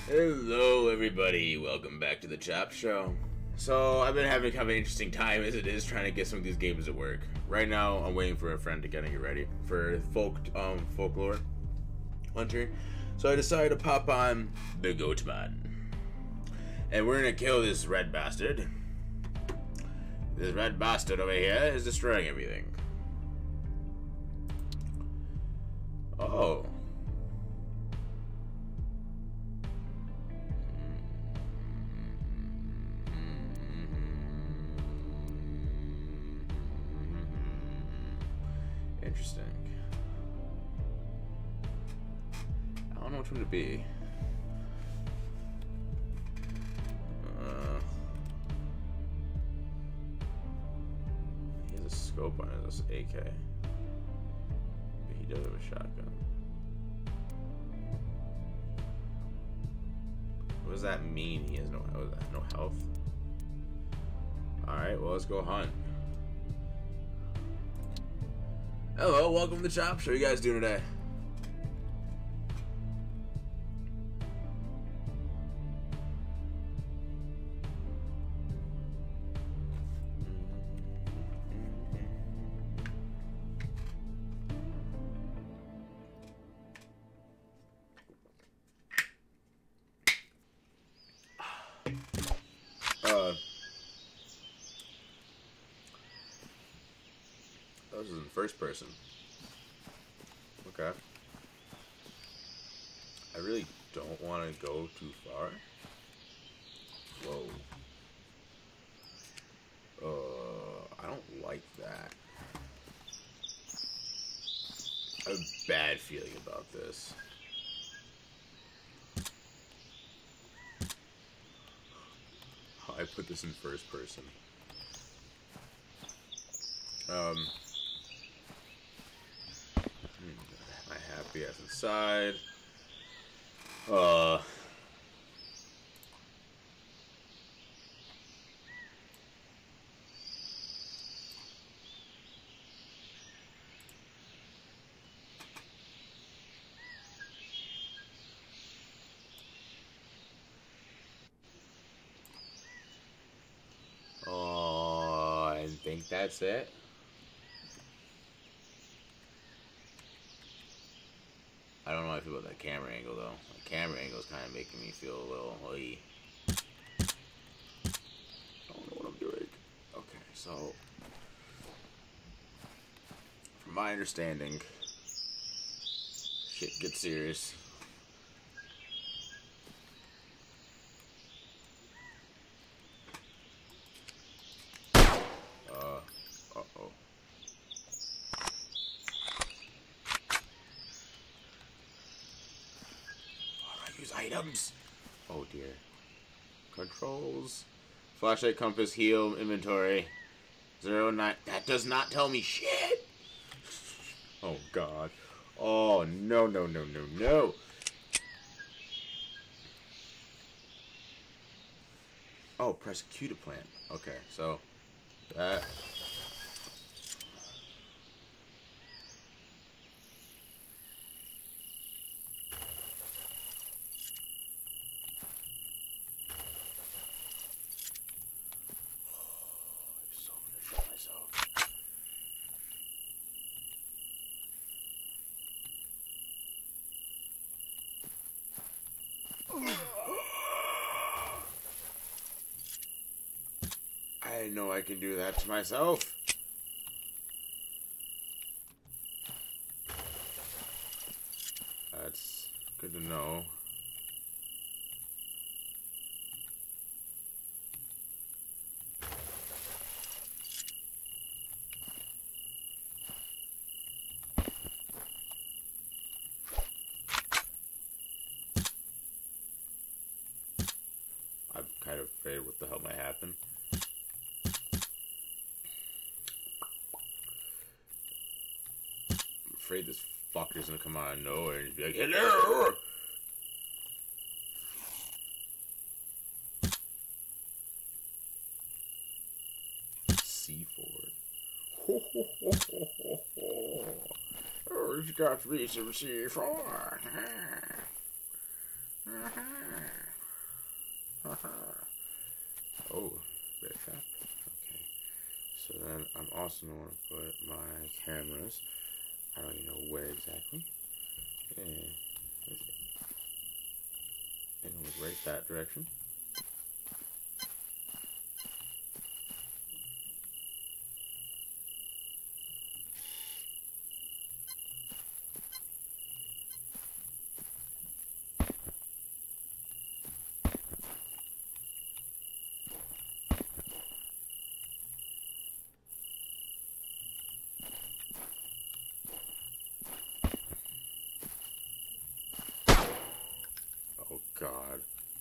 Hello, everybody. Welcome back to the Chop Show. So, I've been having kind of an interesting time as it is trying to get some of these games to work. Right now, I'm waiting for a friend to get ready for Folklore Hunter. So, I decided to pop on the Goatman. And we're gonna kill this red bastard. This red bastard over here is destroying everything. Oh. Interesting. I don't know which one to be. He has a scope on his AK. But he does have a shotgun. What does that mean? He has no health. Alright, well, let's go hunt. Hello, welcome to the Chop Show. How you guys doing today? This is in first person. Okay. I really don't want to go too far. Whoa. I don't like that. I have a bad feeling about this. I put this in first person. My happy ass inside. I think that's it. I don't know how I feel about that camera angle, though. The camera angle is kind of making me feel a little, I don't know what I'm doing. Okay, so, from my understanding, shit gets serious. Uh-oh. Use items. Oh dear. Controls. Flashlight, compass, heal, inventory. 09. That does not tell me shit. Oh god. Oh no. Oh, press Q to plant. Okay, so that. I know I can do that to myself. That's good to know. I'm kind of afraid what the hell might happen. I'm afraid this fucker's gonna come out of nowhere and be like, hello! C4. Oh, it's got to be some C4. I'm also going to put my cameras. I don't even know where exactly. Yeah. And it was right that direction. Oh God.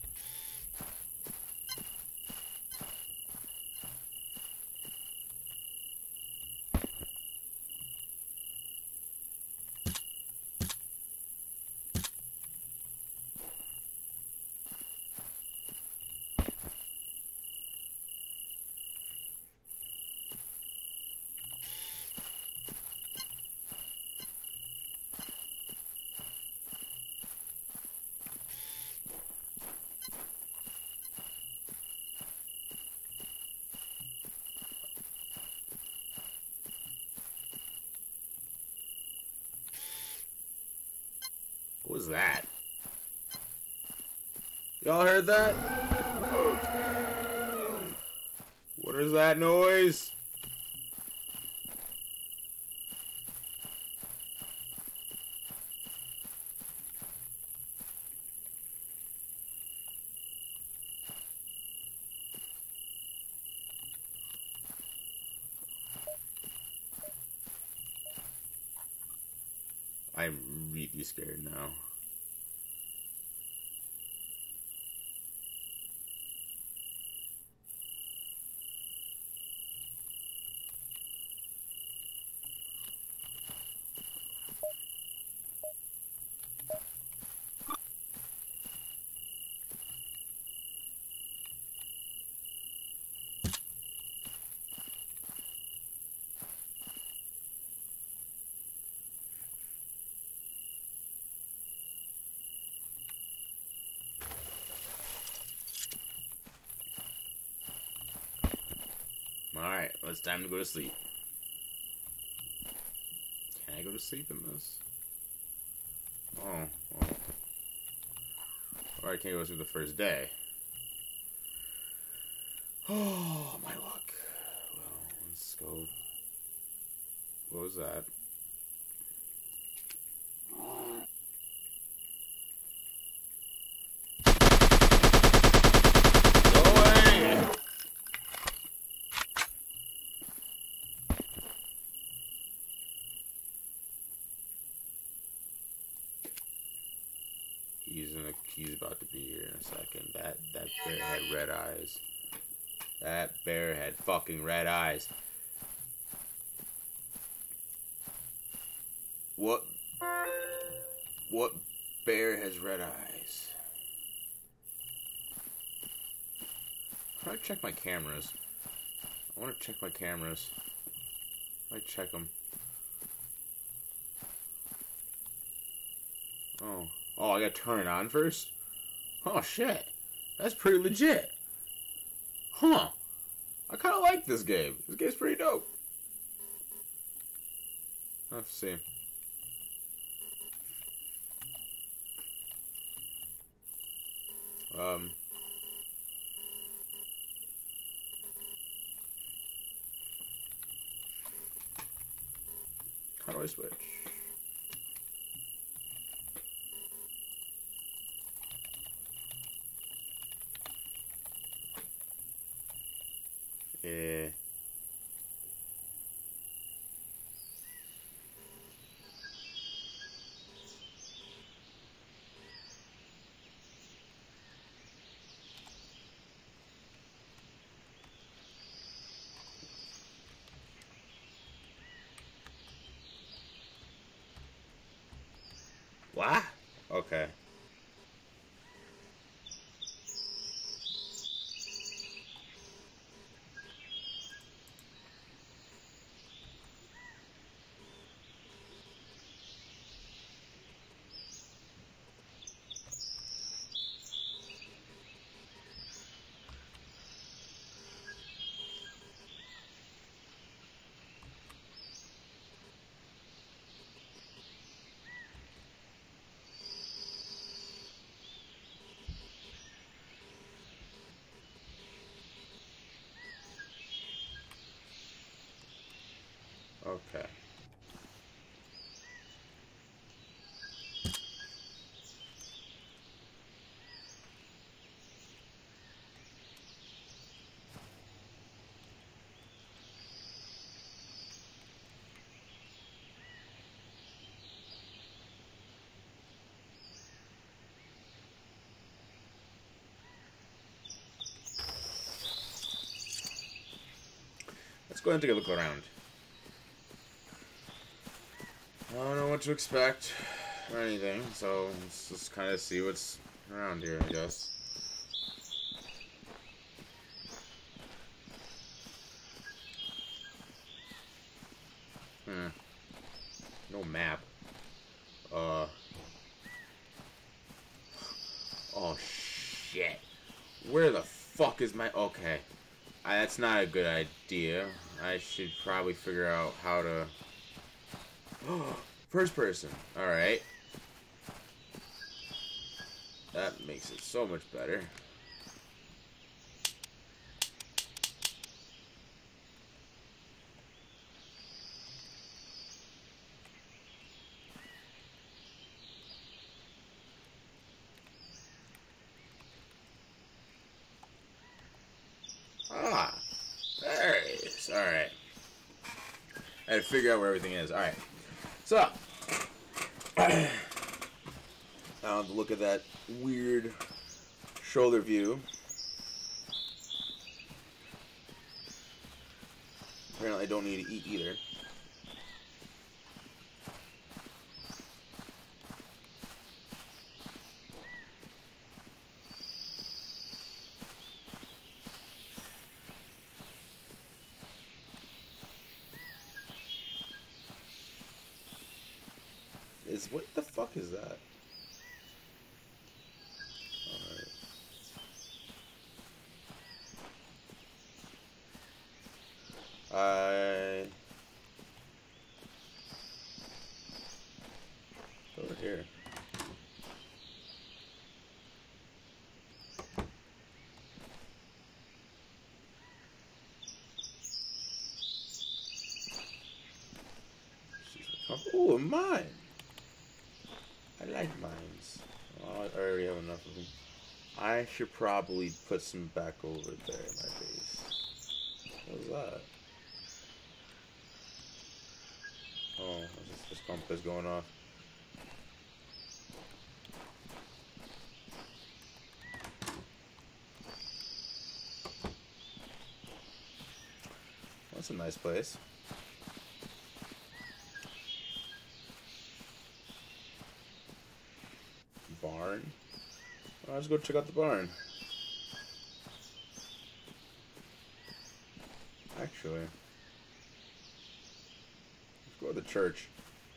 What was that? Y'all heard that? What is that noise? I'm really scared now. Alright, well, it's time to go to sleep. Can I go to sleep in this? Oh, well. Or I can't go through the first day. Oh, my luck. Well, let's go. What was that? Go away! He's about to be here in a second. That bear had red eyes. That bear had fucking red eyes. What bear has red eyes? I want to check my cameras. I want to check my cameras. I check them. Oh, I gotta turn it on first? Oh, shit. That's pretty legit. Huh. I kind of like this game. This game's pretty dope. Let's see. How do I switch? Yeah. What? Okay. Okay. Let's go ahead and take a look around. I don't know what to expect or anything, so let's just kind of see what's around here, I guess. No map. Oh, shit. Where the fuck is my... Okay. That's not a good idea. I should probably figure out how to... First person. Alright. That makes it so much better. Ah. There it is. Alright. I had to figure out where everything is. Alright. So. Now, look at that weird shoulder view. Apparently I don't need to eat either. What the fuck is that? Alright. Over here. Oh, a mine! I like mines. Oh, I already have enough of them. I should probably put some back over there in my base. What was that? Oh, this compass going off. That's a nice place. Barn? Well, let's go check out the barn. Actually, let's go to the church.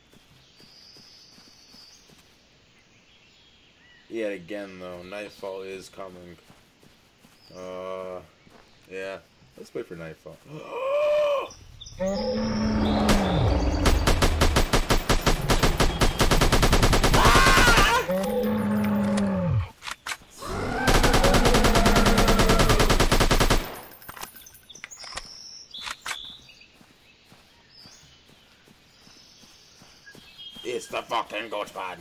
Yet again, though, nightfall is coming. Yeah. Let's wait for nightfall. It's the fucking ghost pod.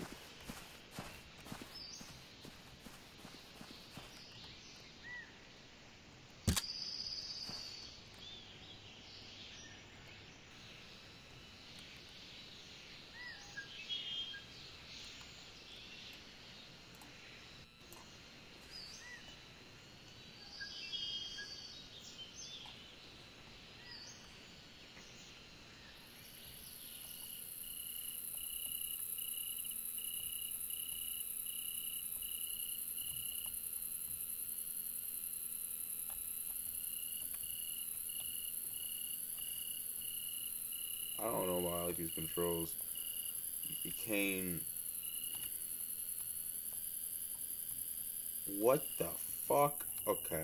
I don't know why I like these controls. You became... What the fuck? Okay.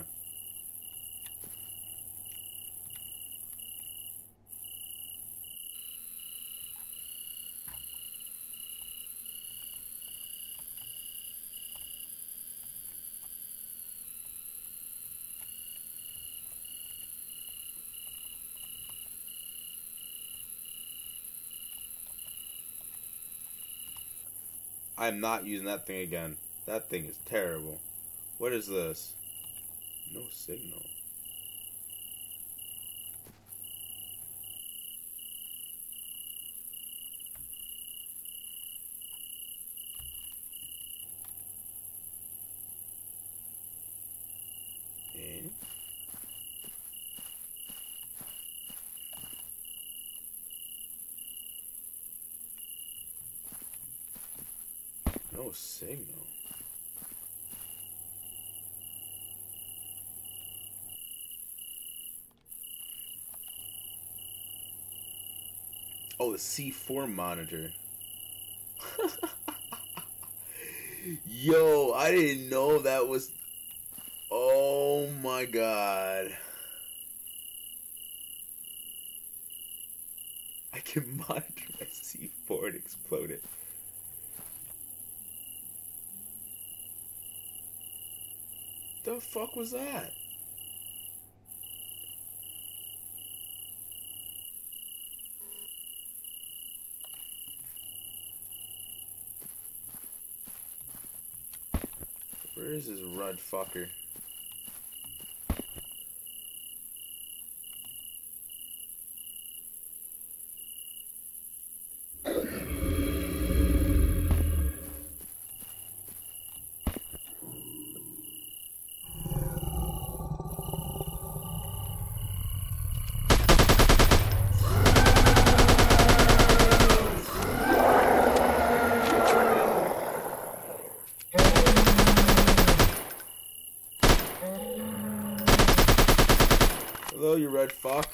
I'm not using that thing again. That thing is terrible. What is this? No signal. Eh? No signal. Oh, the C4 monitor. Yo, I didn't know that was... Oh my god. I can monitor my C4 and explode it. The fuck was that? Where is this Rudd fucker? Hello, you red fuck.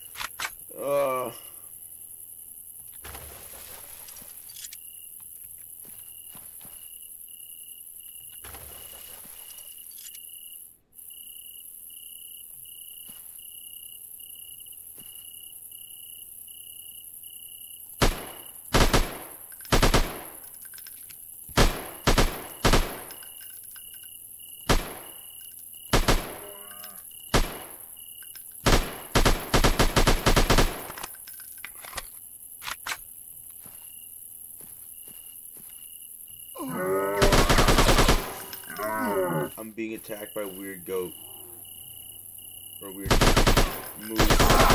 I'm being attacked by a weird goat. Or weird moose.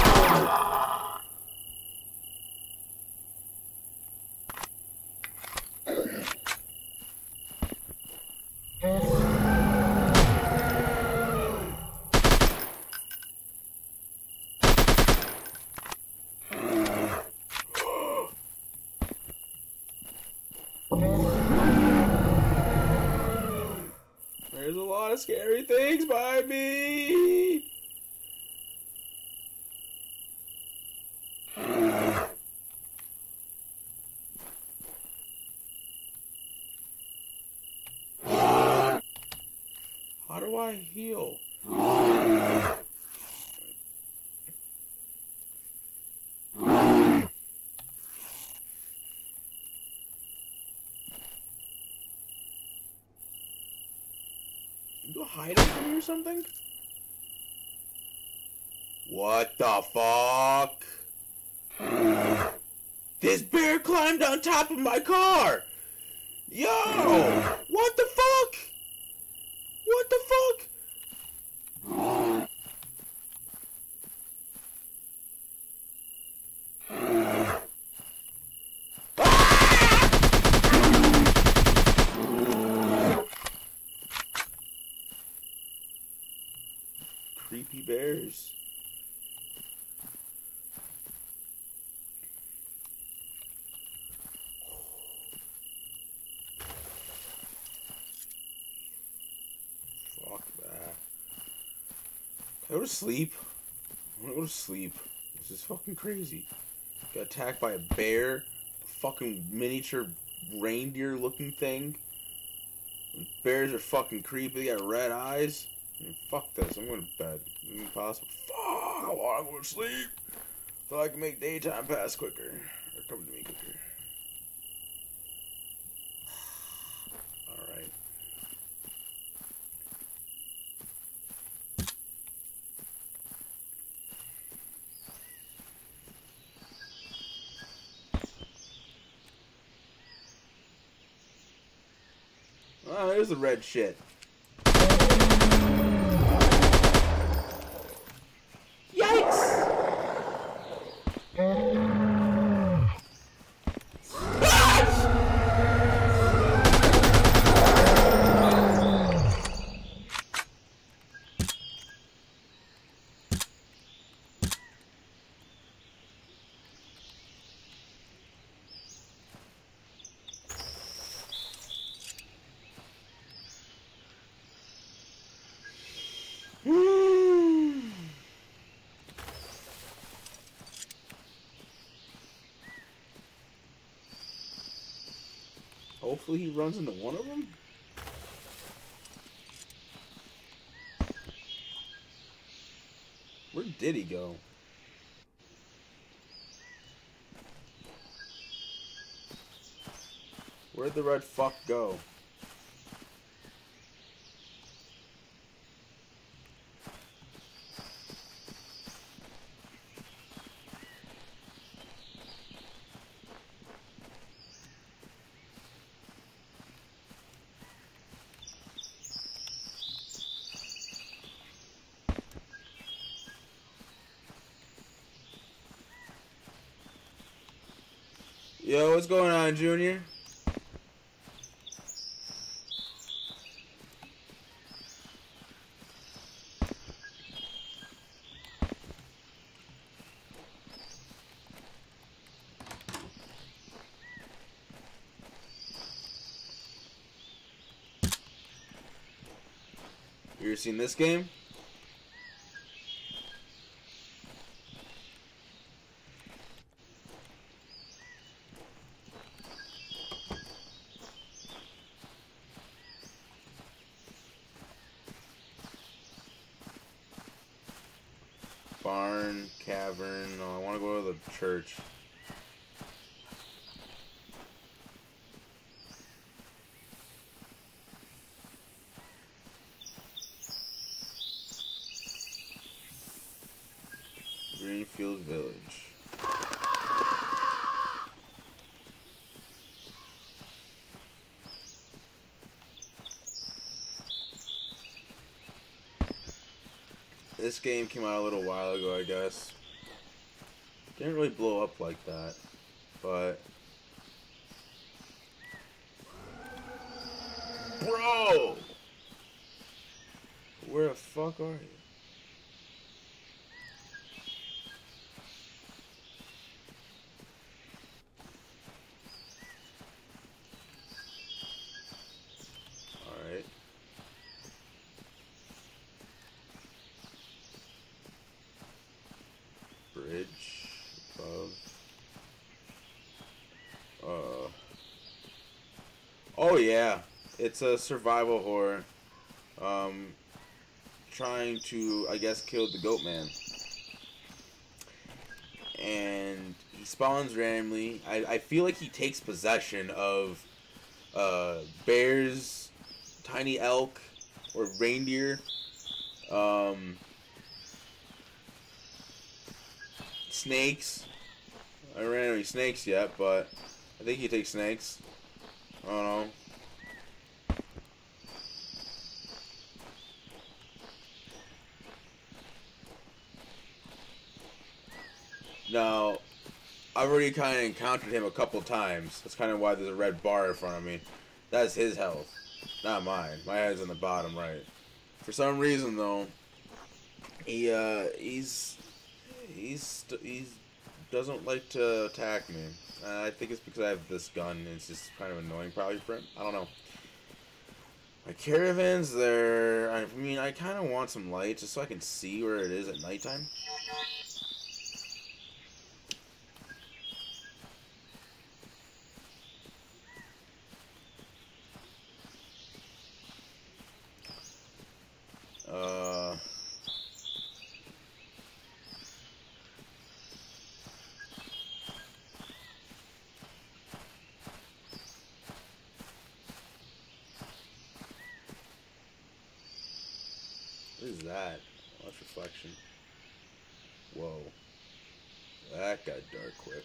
There's a lot of scary things by me. How do I heal? You hiding from me or something? What the fuck? This bear climbed on top of my car! Yo! What the fuck? What the fuck? Creepy bears. Fuck that. Can I go to sleep? I wanna go to sleep. This is fucking crazy. Got attacked by a bear, a fucking miniature reindeer looking thing. Bears are fucking creepy, they got red eyes. Fuck this, I'm going to bed. Impossible. Fuck, I wanna go to sleep. So I can make daytime pass quicker. Or come to me quicker. Alright. Oh, there's the red shit. Yikes! Hopefully he runs into one of them. Where did he go? Where'd the red fuck go? Yo, what's going on, Junior? You ever seen this game? Barn, cavern. No, I want to go to the church. Greenfield Village. This game came out a little while ago, I guess. Didn't really blow up like that, but... Bro! Where the fuck are you? Alright. Bridge above. Oh yeah, it's a survival horror. Trying to, I guess, kill the goat man. And he spawns randomly. I feel like he takes possession of bears, tiny elk, or reindeer. Snakes. I don't ran any snakes yet, but I think he takes snakes. I don't know. Now, I've already kind of encountered him a couple times. That's kind of why there's a red bar in front of me. That's his health, not mine. My head's in the bottom right. For some reason, though, he doesn't like to attack me. I think it's because I have this gun. And it's just kind of annoying, probably for him. I don't know. My caravan's there. I mean, I kind of want some light just so I can see where it is at nighttime. What is that? Watch reflection. Whoa. That got dark quick.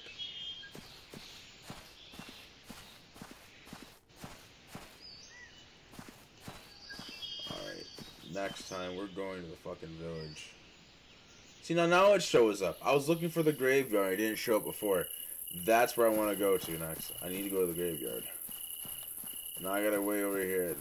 next time we're going to the fucking village. See, now it shows up. I was looking for the graveyard. It didn't show up before. That's where I want to go to next. I need to go to the graveyard. Now I gotta way over here.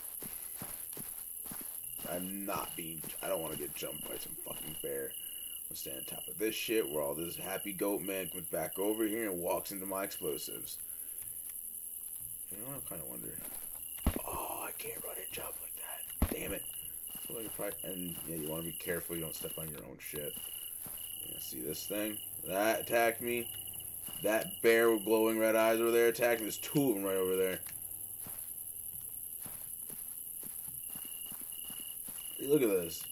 I don't want to get jumped by some fucking bear. I'll stand on top of this shit where all this happy goat man comes back over here and walks into my explosives. You know what? I'm kind of wondering. Oh, I can't run and jump like that. Damn it. So I could probably, and yeah, you want to be careful you don't step on your own shit. Yeah, see this thing? That attacked me. That bear with glowing red eyes over there attacked me. There's two of them right over there. Hey, look at this.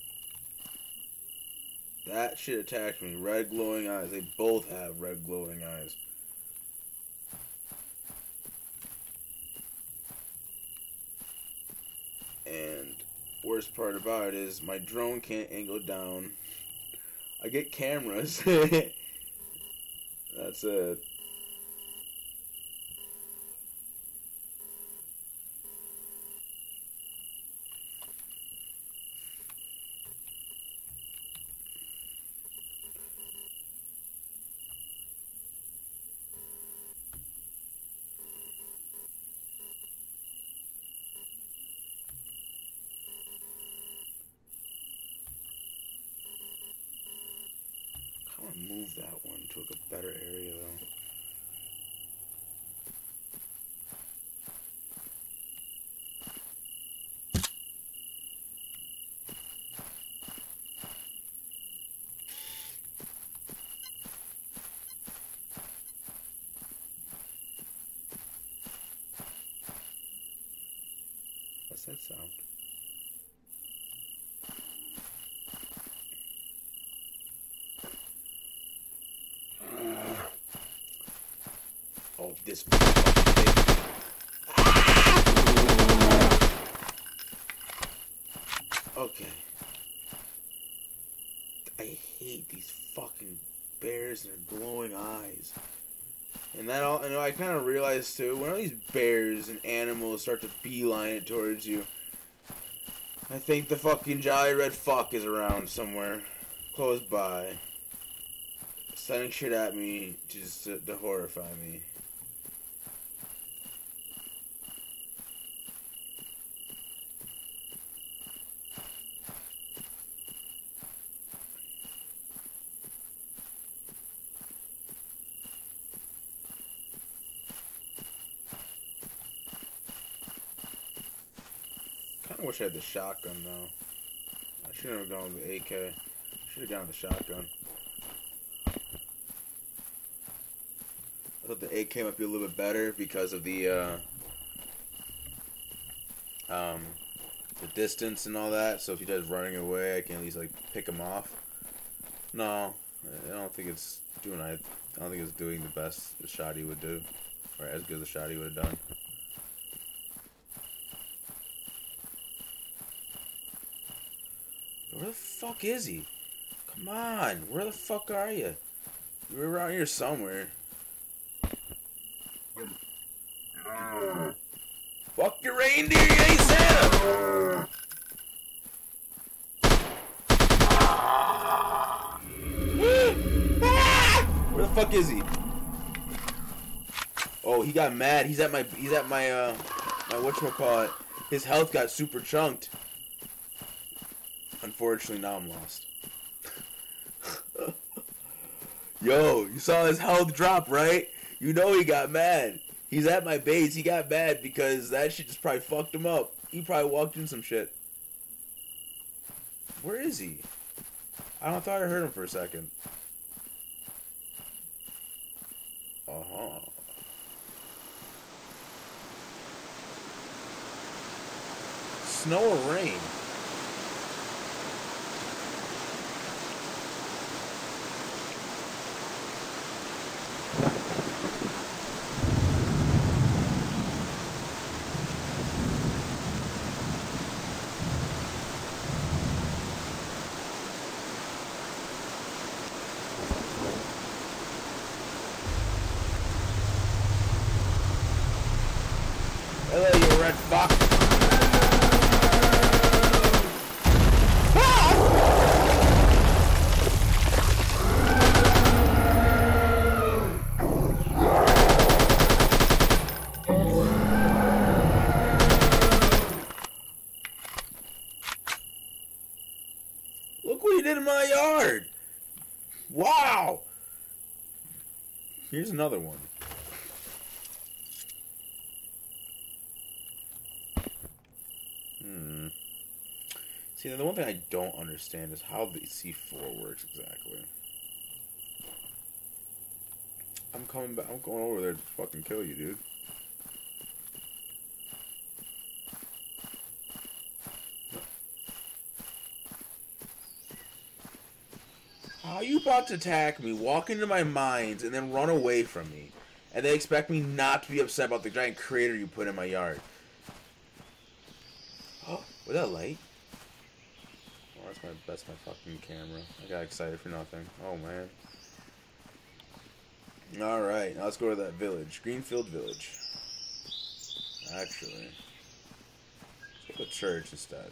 That shit attacked me. Red glowing eyes. They both have red glowing eyes. And worst part about it is my drone can't angle down. I get cameras. That's it. Move that one to a better area though. What's that sound? Oh, this fucking thing. Okay. I hate these fucking bears and their glowing eyes. And I kind of realized too, when all these bears and animals start to beeline it towards you, I think the fucking Jolly Red Fuck is around somewhere, close by, sending shit at me just to horrify me. I wish I had the shotgun though. I should have gone with the AK. Should have gone with the shotgun. I thought the AK might be a little bit better because of the distance and all that. So if he does running away, I can at least like pick him off. No, I don't think it's doing. I don't think it's doing the best the shot he would do, or as good as the shot he would have done. Where the fuck is he? Come on, where the fuck are you? You're around here somewhere. Fuck your reindeer, you ain't Santa! Where the fuck is he? Oh, he got mad. He's at my my whatchamacallit. His health got super chunked. Unfortunately, now I'm lost. Yo, you saw his health drop, right? You know he got mad. He's at my base. He got mad because that shit just probably fucked him up. He probably walked in some shit. Where is he? I thought I heard him for a second. Uh-huh. Snow or rain? Hello, you red fuck. Here's another one. See, the one thing I don't understand is how the C4 works exactly. I'm coming back. I'm going over there to fucking kill you, dude. How are you about to attack me, walk into my mines, and then run away from me? And they expect me not to be upset about the giant crater you put in my yard. Oh, was that light? Oh, that's my fucking camera. I got excited for nothing. Oh, man. Alright, now let's go to that village. Greenfield Village. Actually, let's go to church instead.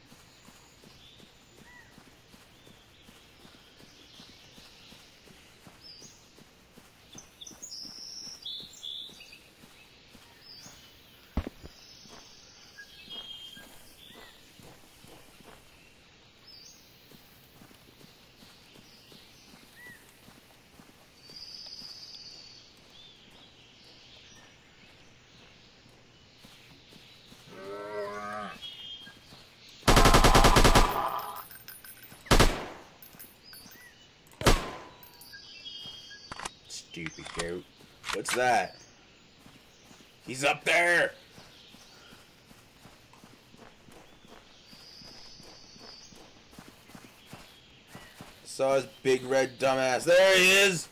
Stupid goat. What's that? He's up there! Saw his big red dumbass. There he is!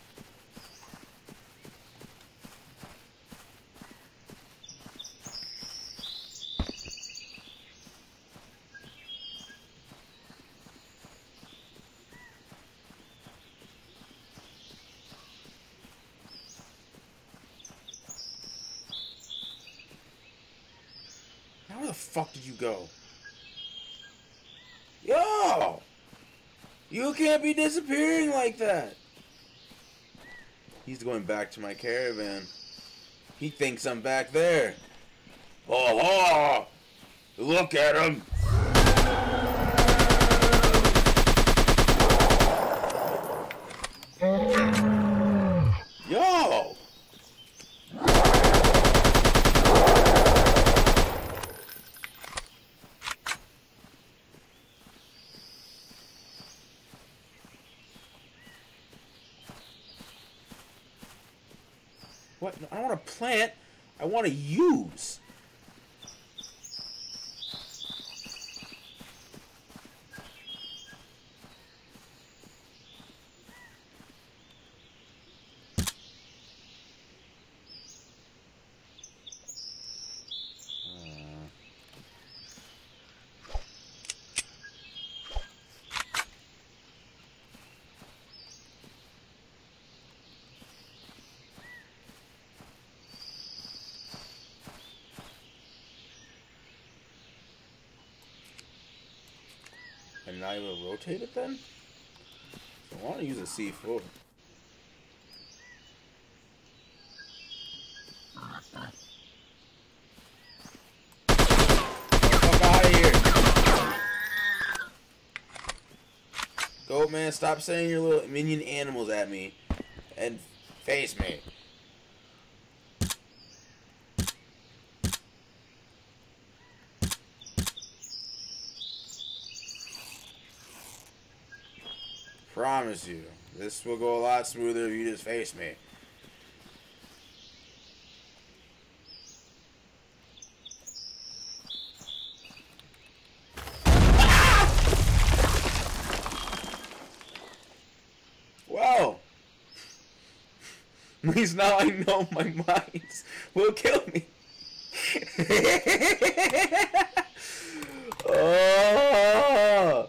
Where the fuck did you go? Yo! You can't be disappearing like that! He's going back to my caravan. He thinks I'm back there. Oh, look at him! Yo! What? I don't want to plant. I want to use. And now you will rotate it then? So I want to use a C4. Fuck out of here. Goat man, stop sending your little minion animals at me. And face me. Promise you, this will go a lot smoother if you just face me. Well, at least now I know my mines will kill me. Oh.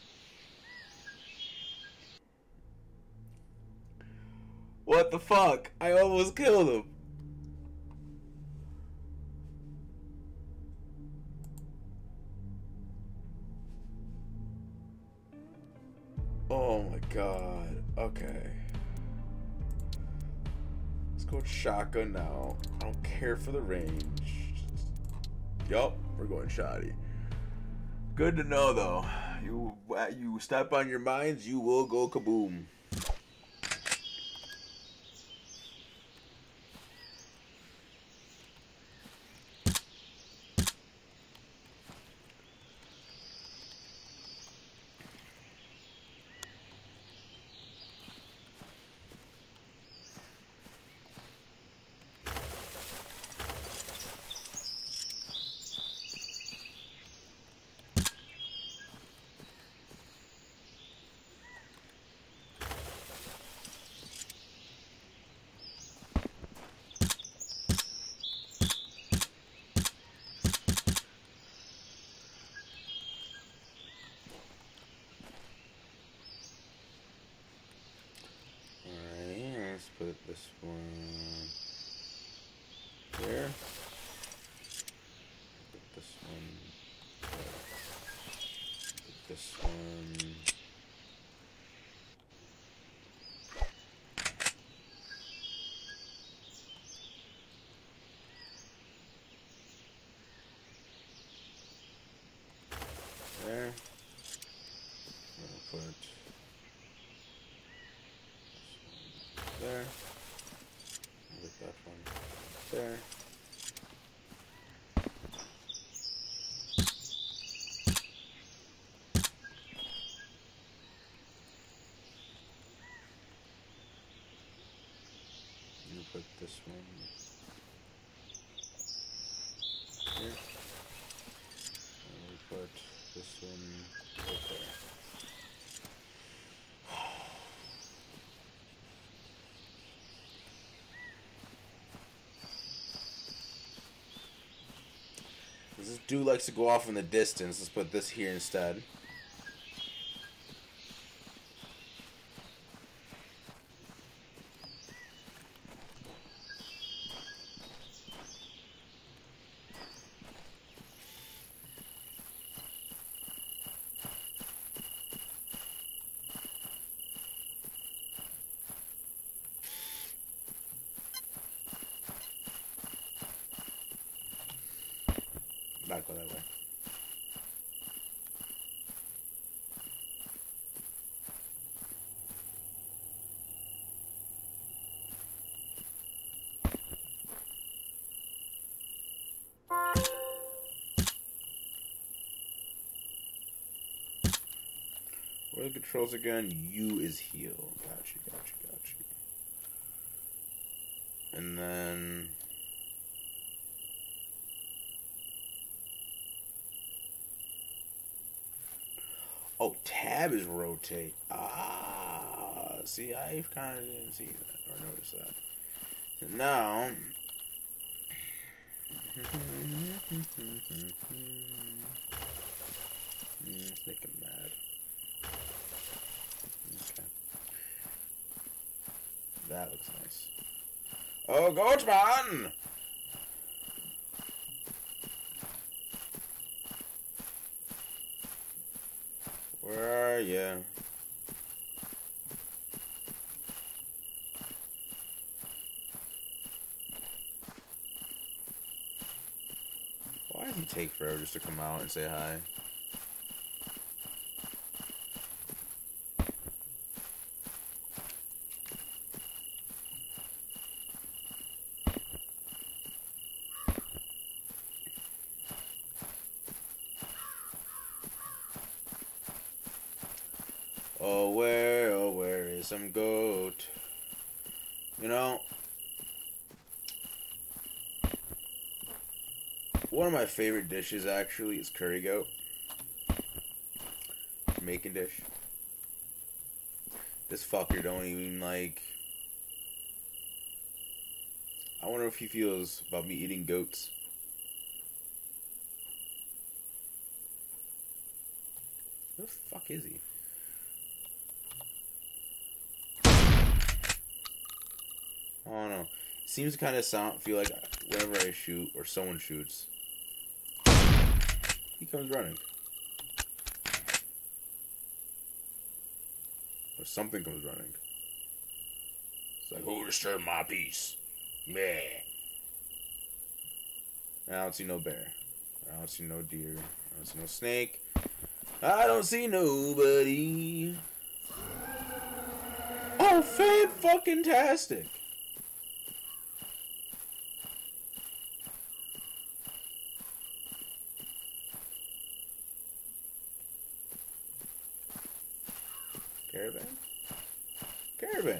What the fuck? I almost killed him. Oh my god. Okay. Let's go with shotgun now. I don't care for the range. Yup, we're going shoddy. Good to know though. You step on your mines, you will go kaboom. put this one there. Put this one there. Put this one. There. I'll put there. Put that one there. You put this one here. And we put this one right there. This dude likes to go off in the distance. Let's put this here instead. Back go that way. What are the controls again? U is heal. Gotcha. And then oh, tab is rotate. Ah, see, I kind of didn't see that or notice that. So now, let's make him mad. Okay, that looks nice. Oh, Goatman! Where are you? Why does he take forever just to come out and say hi? Oh, where is some goat? You know, one of my favorite dishes actually is curry goat. Jamaican dish. This fucker don't even like. I wonder if he feels about me eating goats. Who the fuck is he? I don't know. It seems to kind of feel like whenever I shoot or someone shoots, he comes running. Or something comes running. It's like, who disturbed my peace? Meh. I don't see no bear. I don't see no deer. I don't see no snake. I don't see nobody. Oh, fan-fucking-tastic. Caravan? Caravan.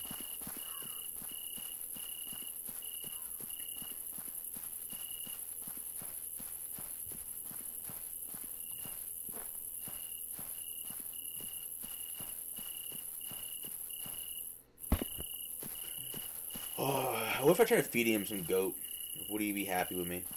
Oh, what if I try to feed him some goat? Would he be happy with me?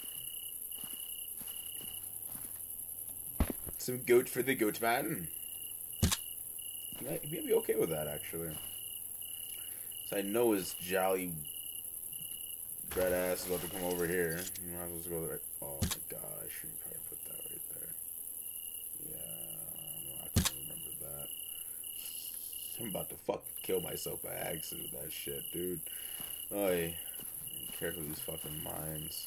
Some goat for the goat man. He might be okay with that, actually. So I know his jolly red ass is about to come over here. You might as well just go there. Oh my god, I should probably put that right there. Yeah, I'm not gonna remember that. I'm about to fucking kill myself by accident with that shit, dude. Oy. Be careful with these fucking mines.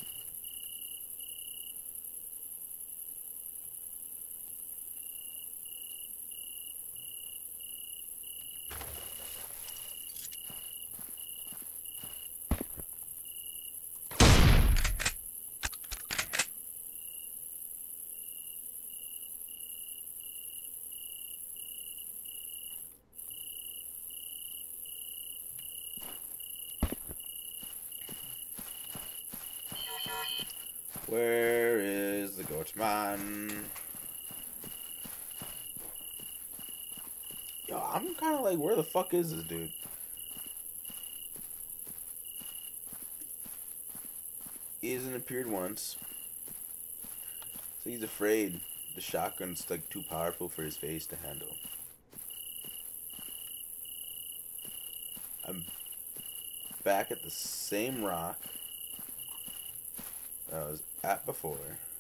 Where is the goat man? Yo, I'm kind of like, where the fuck is this dude? He hasn't appeared once. So he's afraid the shotgun's like too powerful for his face to handle. I'm back at the same rock that I was at before.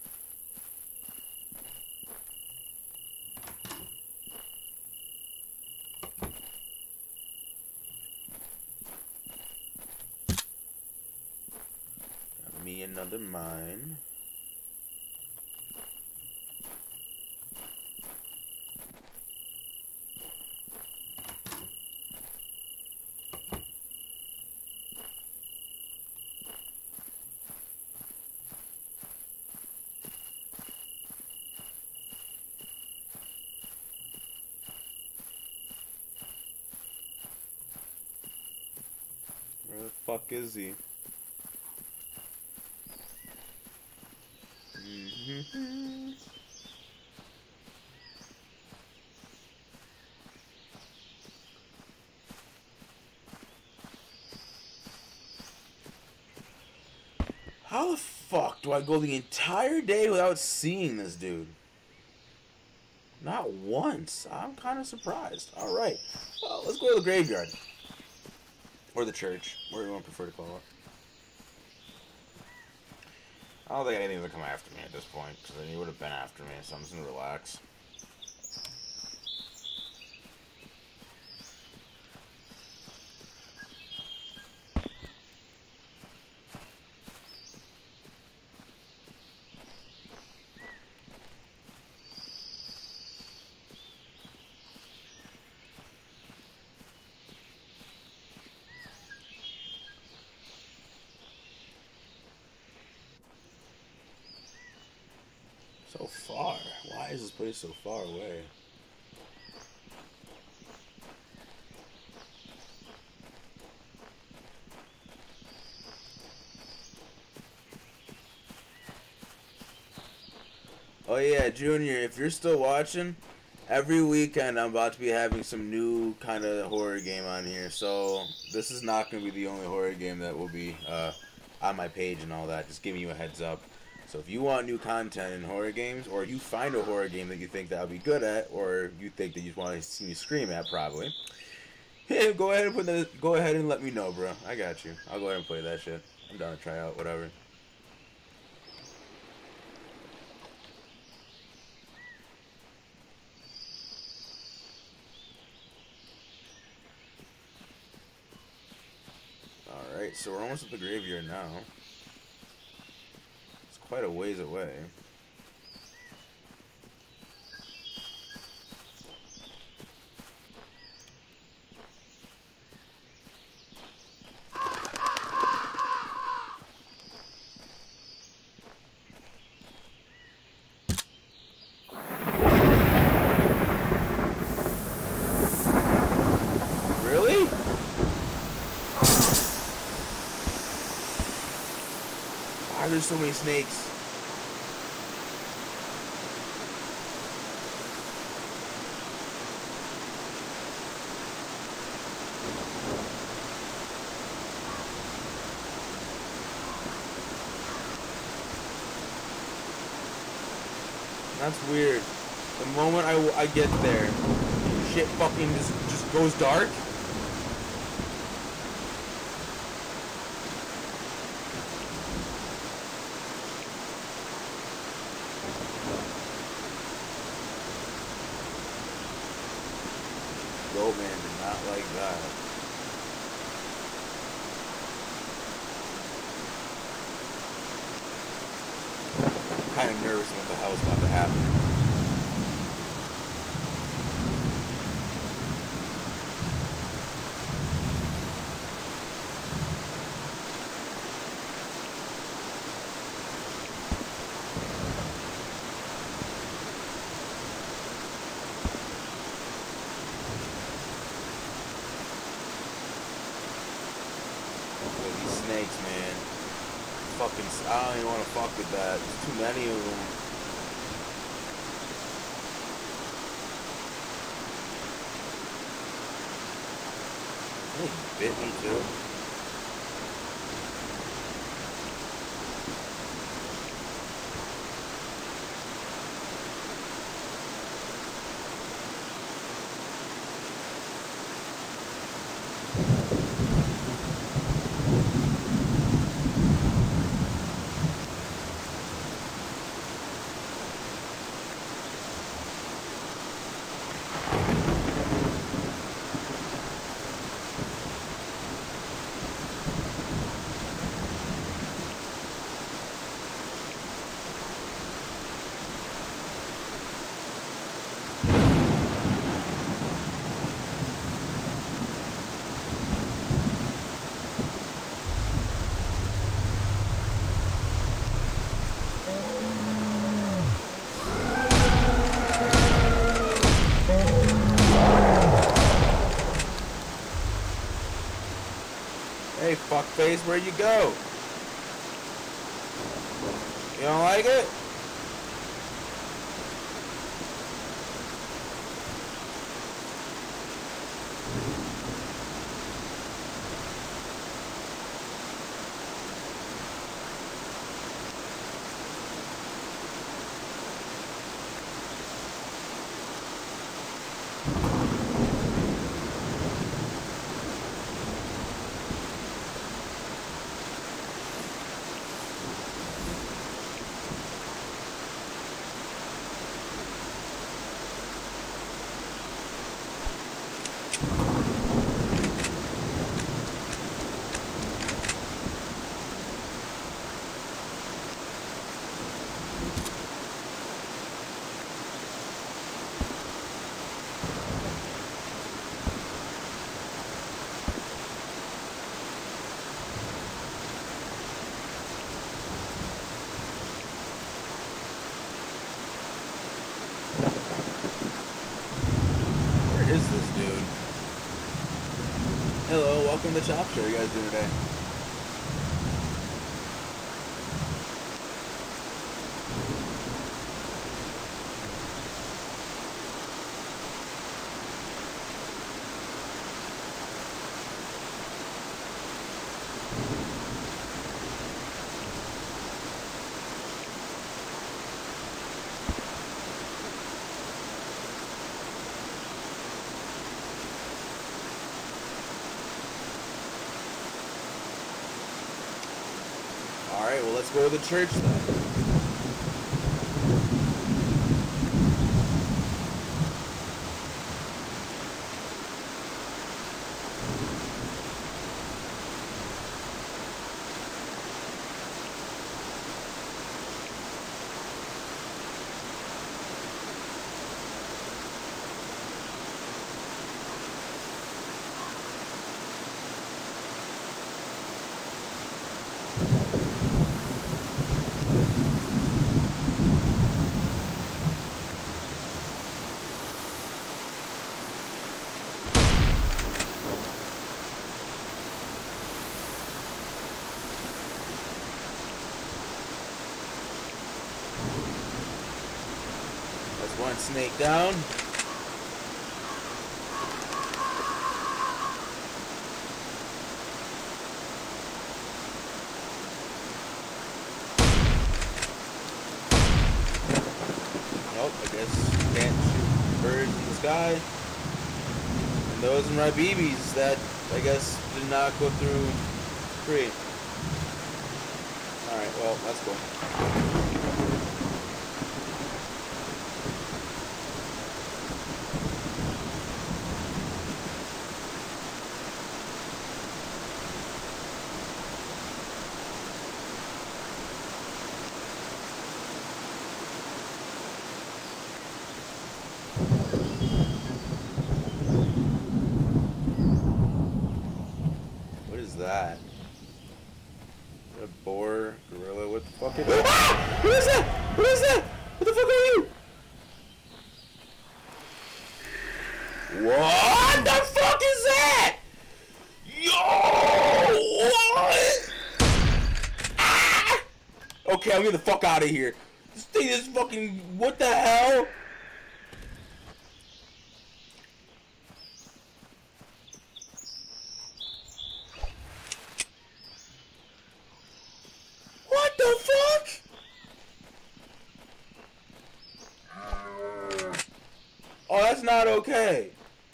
Got me another mine. Where the fuck is he? How the fuck do I go the entire day without seeing this dude? Not once. I'm kind of surprised. Alright. Well, let's go to the graveyard. Or the church. Whatever you want to prefer to call it. I don't think anything's going to come after me at this point. Because then he would have been after me. So I'm just going to relax. So far. Why is this place so far away? Oh yeah, Junior, if you're still watching, every weekend I'm about to be having some new kind of horror game on here. So this is not going to be the only horror game that will be on my page and all that. Just giving you a heads up. So if you want new content in horror games, or you find a horror game that you think that I'll be good at, or you think that you want to see me scream at, probably, yeah, go ahead and let me know, bro. I got you. I'll go ahead and play that shit. I'm down to try out whatever. All right, so we're almost at the graveyard now. Quite a ways away. Really? Why are there so many snakes? That's weird. The moment I get there, shit fucking just goes dark. man, did not like that. I'm kind of nervous what the hell's about to happen. Snakes, man. Fucking, I don't even want to fuck with that. There's too many of them. They bit me too. Hey, fuckface, where'd you go? You don't like it? Is this dude? Hello, welcome to the Chop Show. How you guys doing today? Alright, well, let's go to the church then. That's one snake down. Nope, I guess you can't shoot birds in the sky. And those are my BBs that I guess did not go through free. Alright, well, that's cool. boar, gorilla, what the fuck is that? Ah! What is that? What is that? What the fuck are you? What the fuck is that? Yo! What? Ah! Okay, I'll get the fuck out of here. This thing is fucking... What the hell? What the fuck? Oh, that's not okay.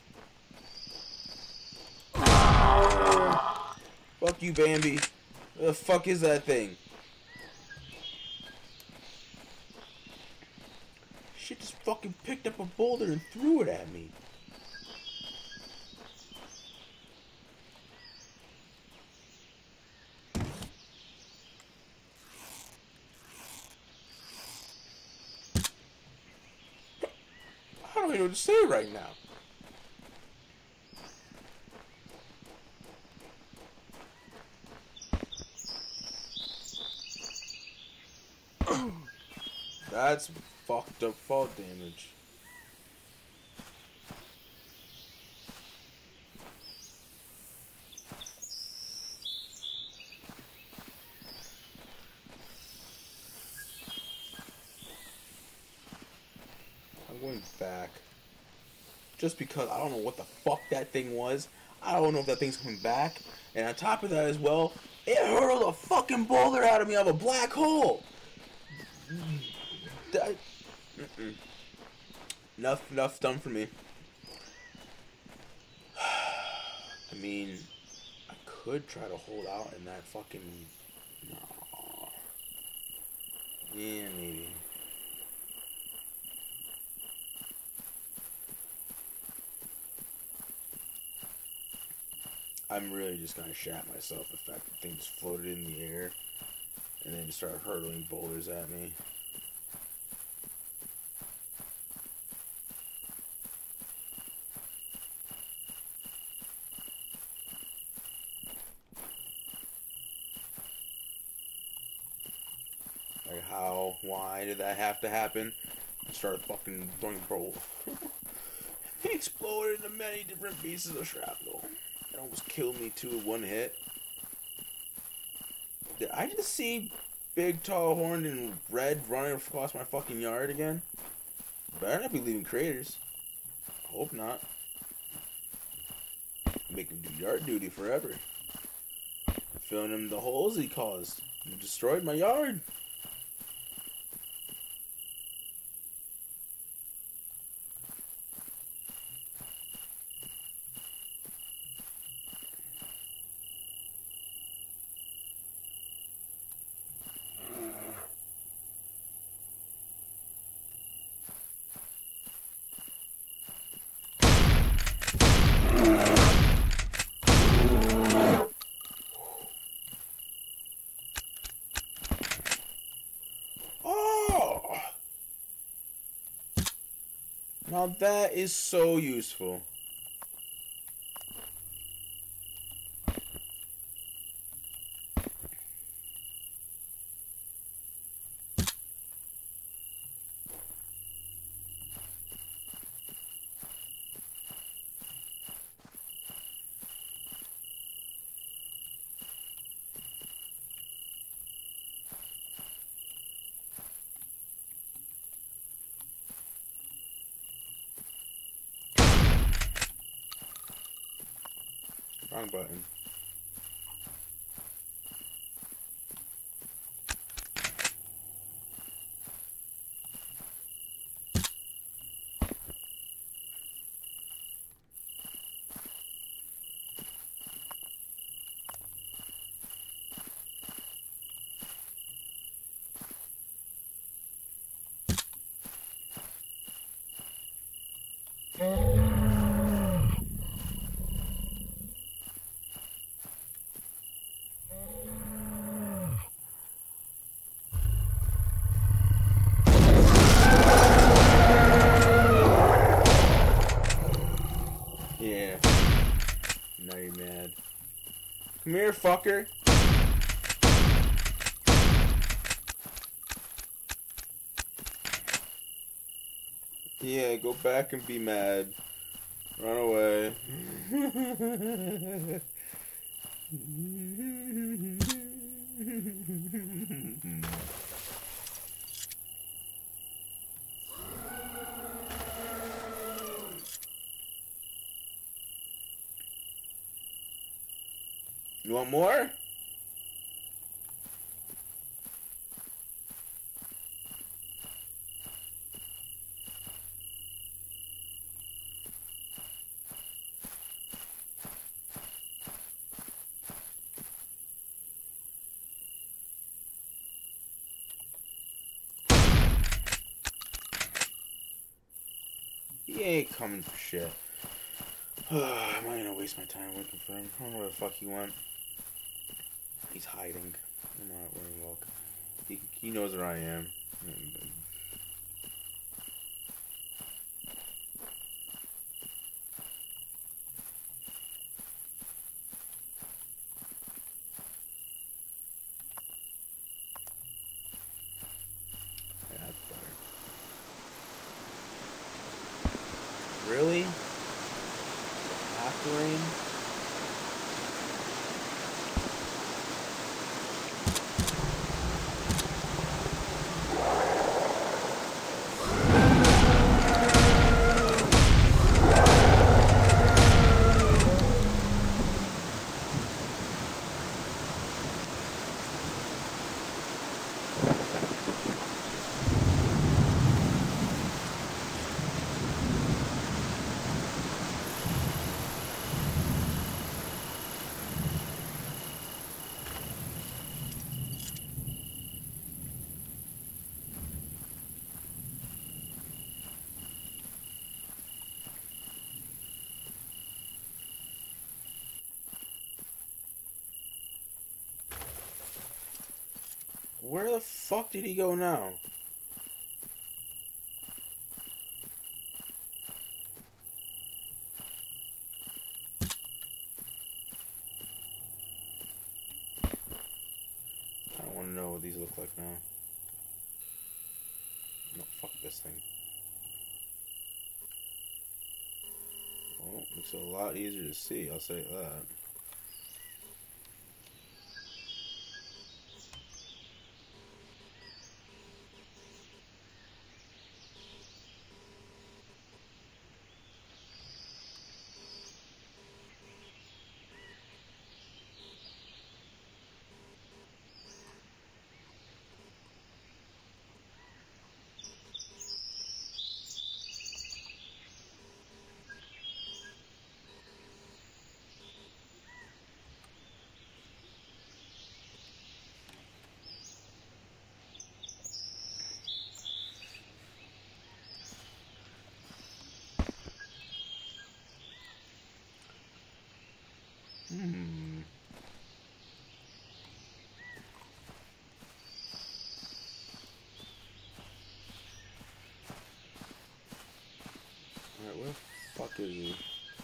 Fuck you, Bambi. What the fuck is that thing? Shit just fucking picked up a boulder and threw it at me. I don't even know what to say right now. That's fucked up fall damage. I'm going back. Just because I don't know what the fuck that thing was. I don't know if that thing's coming back. And on top of that as well, it hurled a fucking boulder out of me out of a black hole. Enough done for me. I mean, I could try to hold out in that fucking... No. Yeah, maybe. I'm really just gonna shat myself the fact that thing just floated in the air and then just started hurtling boulders at me. Like how, why did that have to happen? I started fucking throwing boulders. It exploded into many different pieces of shrapnel. It almost killed me too in one hit. Did I just see big, tall, horned, and red running across my fucking yard again? Better not be leaving craters. I hope not. Make him do yard duty forever. Filling him the holes he caused. He destroyed my yard. Now that is so useful. Wrong button. Yeah. Now you're mad. Come here, fucker. Yeah, go back and be mad. Run away. You want more? He ain't coming for shit. I'm not gonna waste my time looking for him. I don't know where the fuck he went. He's hiding. I'm not worrying about. He knows where I am. Yeah, that's better. Really? After rain? Where the fuck did he go now? I don't want to know what these look like now. No, fuck this thing. Well, makes it a lot easier to see, I'll say that. Alright, where the fuck is he?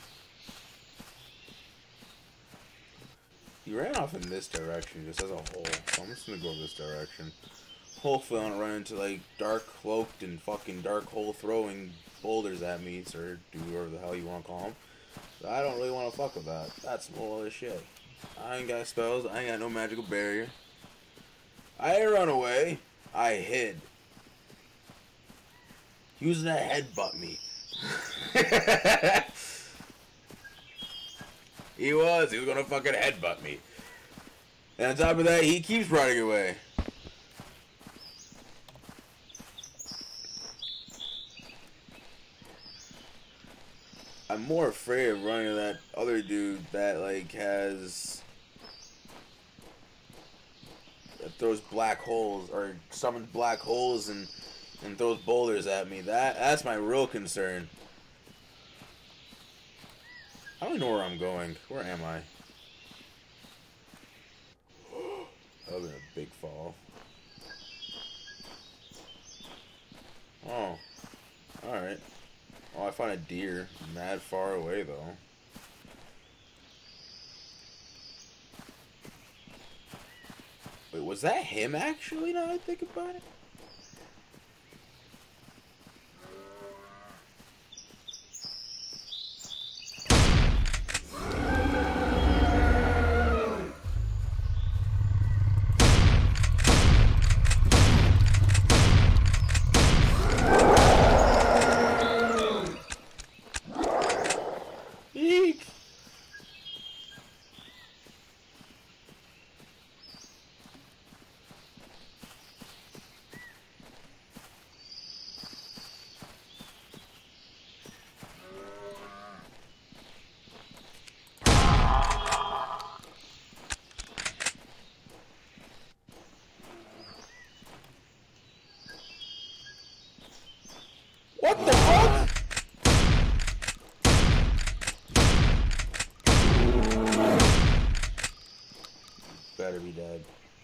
He ran off in this direction just as a whole, so I'm just gonna go this direction. Hopefully I don't run into like dark cloaked and fucking dark hole throwing boulders at me, or do whatever the hell you want to call them. But I don't really want to fuck with that. That's all this shit. I ain't got spells, I ain't got no magical barrier. I didn't run away, I hid. He was gonna headbutt me. He was gonna fucking headbutt me. And on top of that, he keeps running away. I'm more afraid of running to that other dude that like that throws black holes or summons black holes and throws boulders at me. That's my real concern. I don't know where I'm going. Where am I? That was a big fall. Oh. Alright. Oh, I found a deer. Mad far away, though. Wait, was that him, actually, now I think about it?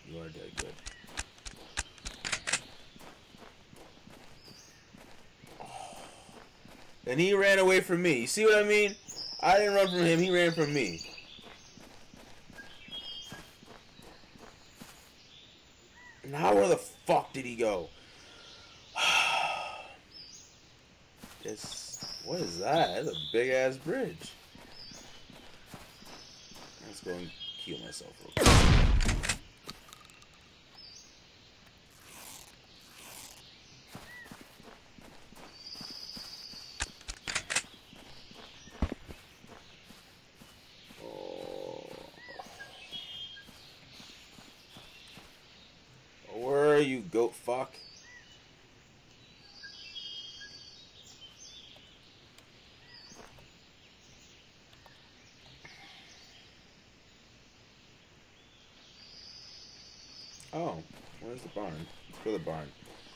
You are dead. Good. And he ran away from me. You see what I mean? I didn't run from him. He ran from me. Now where the fuck did he go? What is that? That's a big ass bridge. Let's go and heal myself real quick. Where are you, goat fuck? Oh, where's the barn? Let's go to the barn.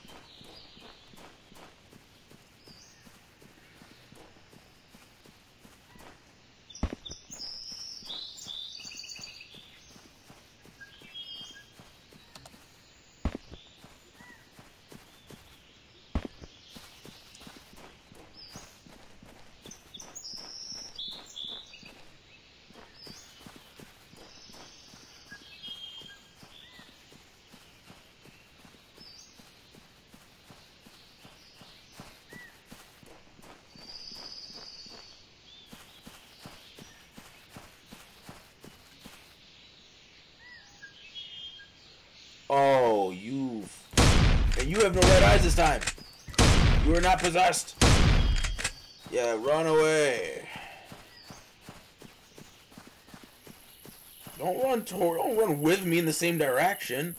Oh, and you have no red eyes this time. You are not possessed. Yeah, run away. Don't run with me in the same direction.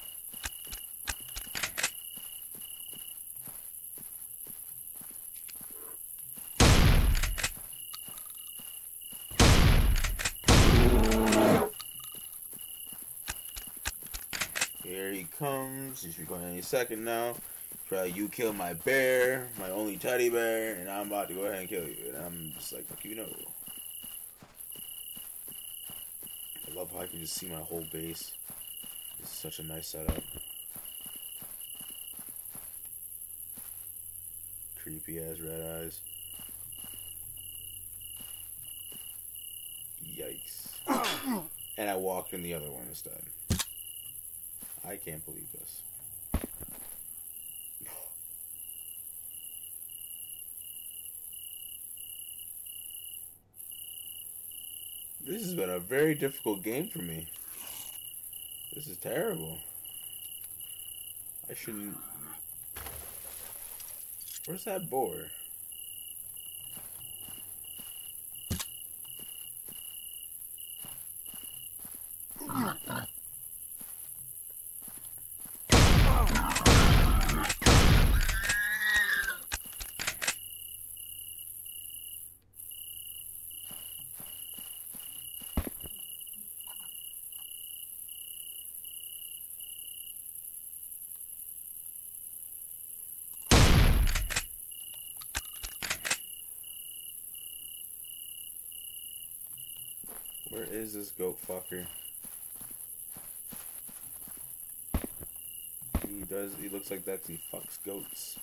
Here he comes. He should be going any second now. Probably you killed my bear, my only teddy bear, and I'm about to go ahead and kill you. And I'm just like, fuck you, no. I love how I can just see my whole base. This is such a nice setup. Creepy ass red eyes. Yikes. And I walked in the other one instead. I can't believe this. This has been a very difficult game for me. This is terrible. I shouldn't... Where's that boar? Where is this goat fucker? He looks like that 'cause he fucks goats.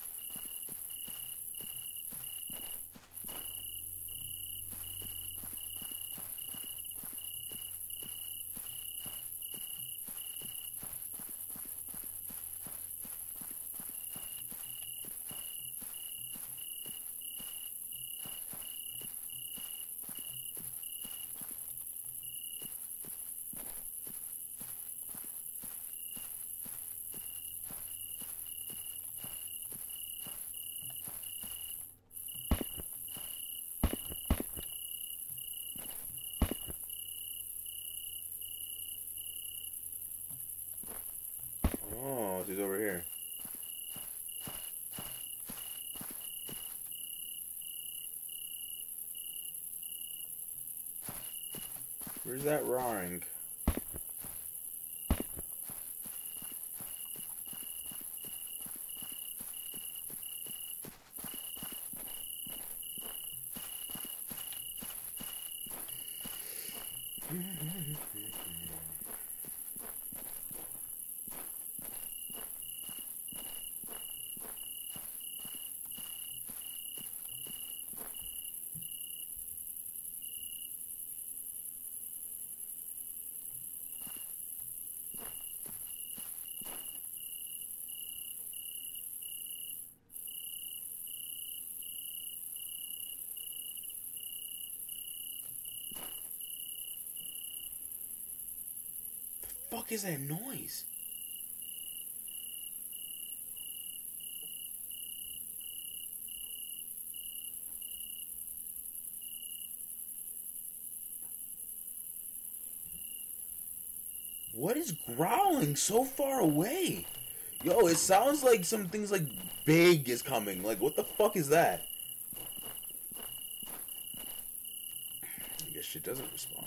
Oh, he's over here. Where's that roaring? fuck is that noise? What is growling so far away? Yo, it sounds like some things like big is coming. Like, what the fuck is that? I guess shit doesn't respond.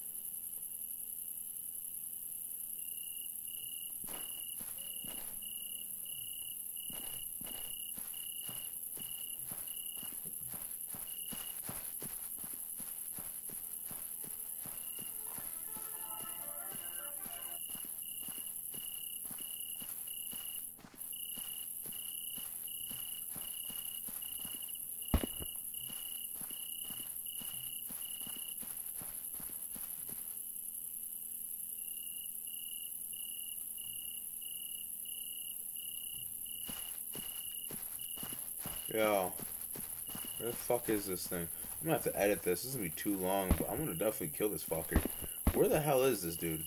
Yo, where the fuck is this thing? I'm gonna have to edit this. This is gonna be too long, but I'm gonna definitely kill this fucker. Where the hell is this dude?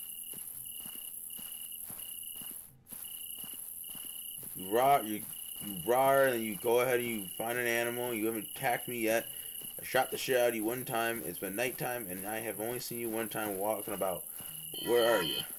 You roar, and you go ahead and you find an animal. You haven't attacked me yet. I shot the shit out of you one time. It's been nighttime, and I have only seen you one time walking about. Where are you?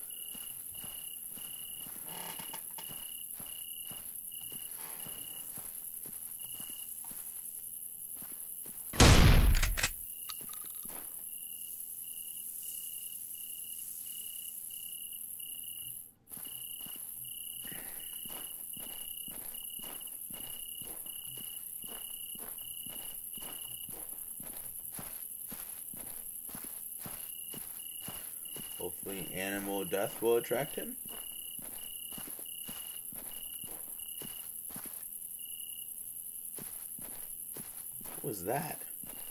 Hopefully animal death will attract him. What was that?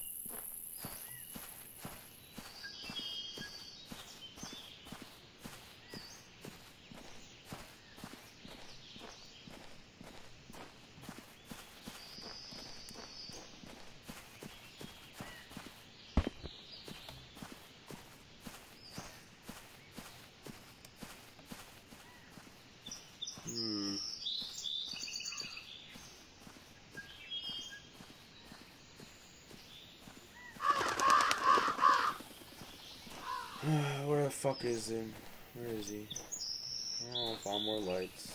Where the fuck is him? Where is he? Oh, found more lights.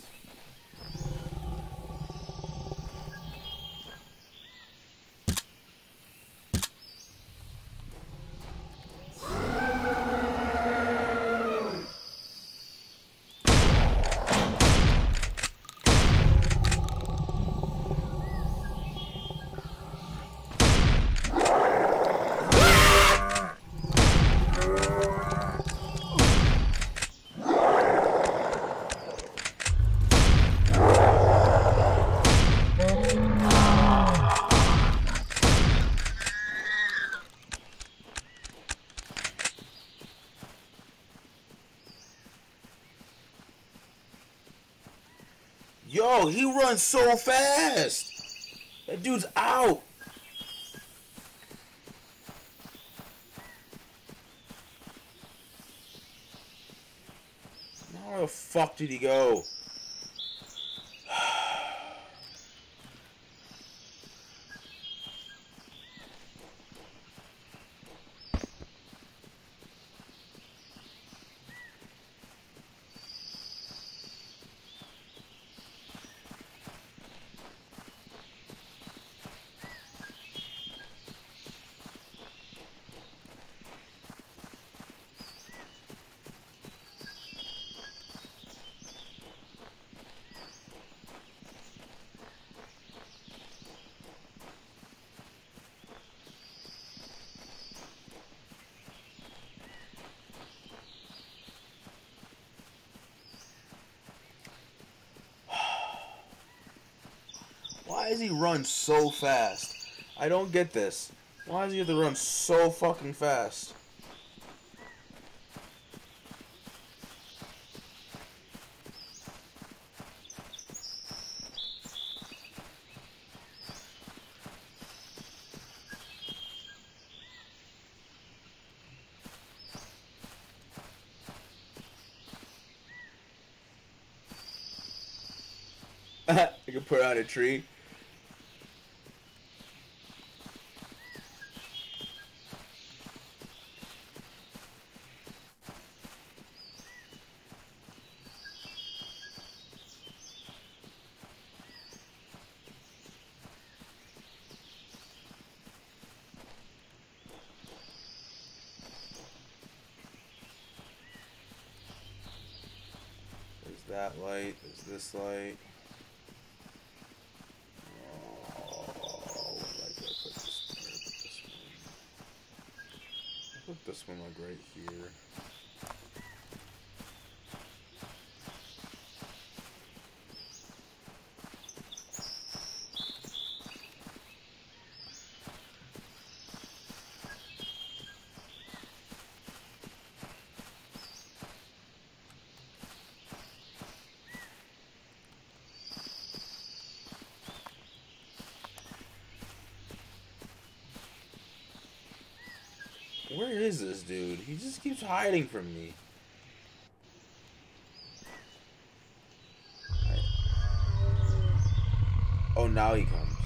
Yo, he runs so fast. That dude's out. Now where the fuck did he go? Why does he run so fast? I don't get this. Why does he have to run so fucking fast? You can put it on a tree. There's that light. There's this light. What light do I put this one? I put this one like right here. Where is this dude? He just keeps hiding from me. Oh, now he comes.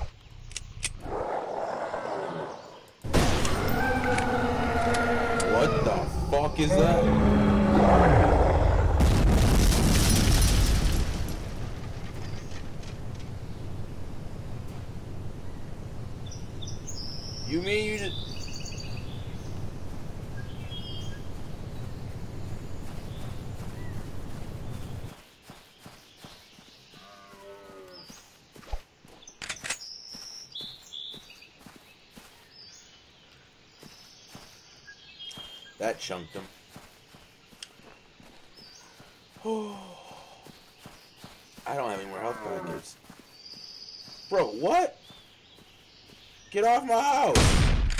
What the fuck is that? You mean you just... That chunked him. Oh, I don't have any more health packets. Bro, what? Get off my house!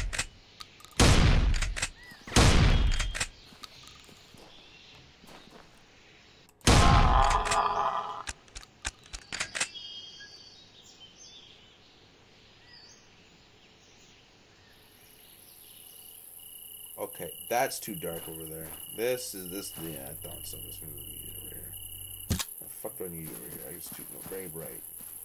Okay, that's too dark over there. This, yeah, I thought so. This one doesn't need it over here. The fuck do I need over here? It's too very bright.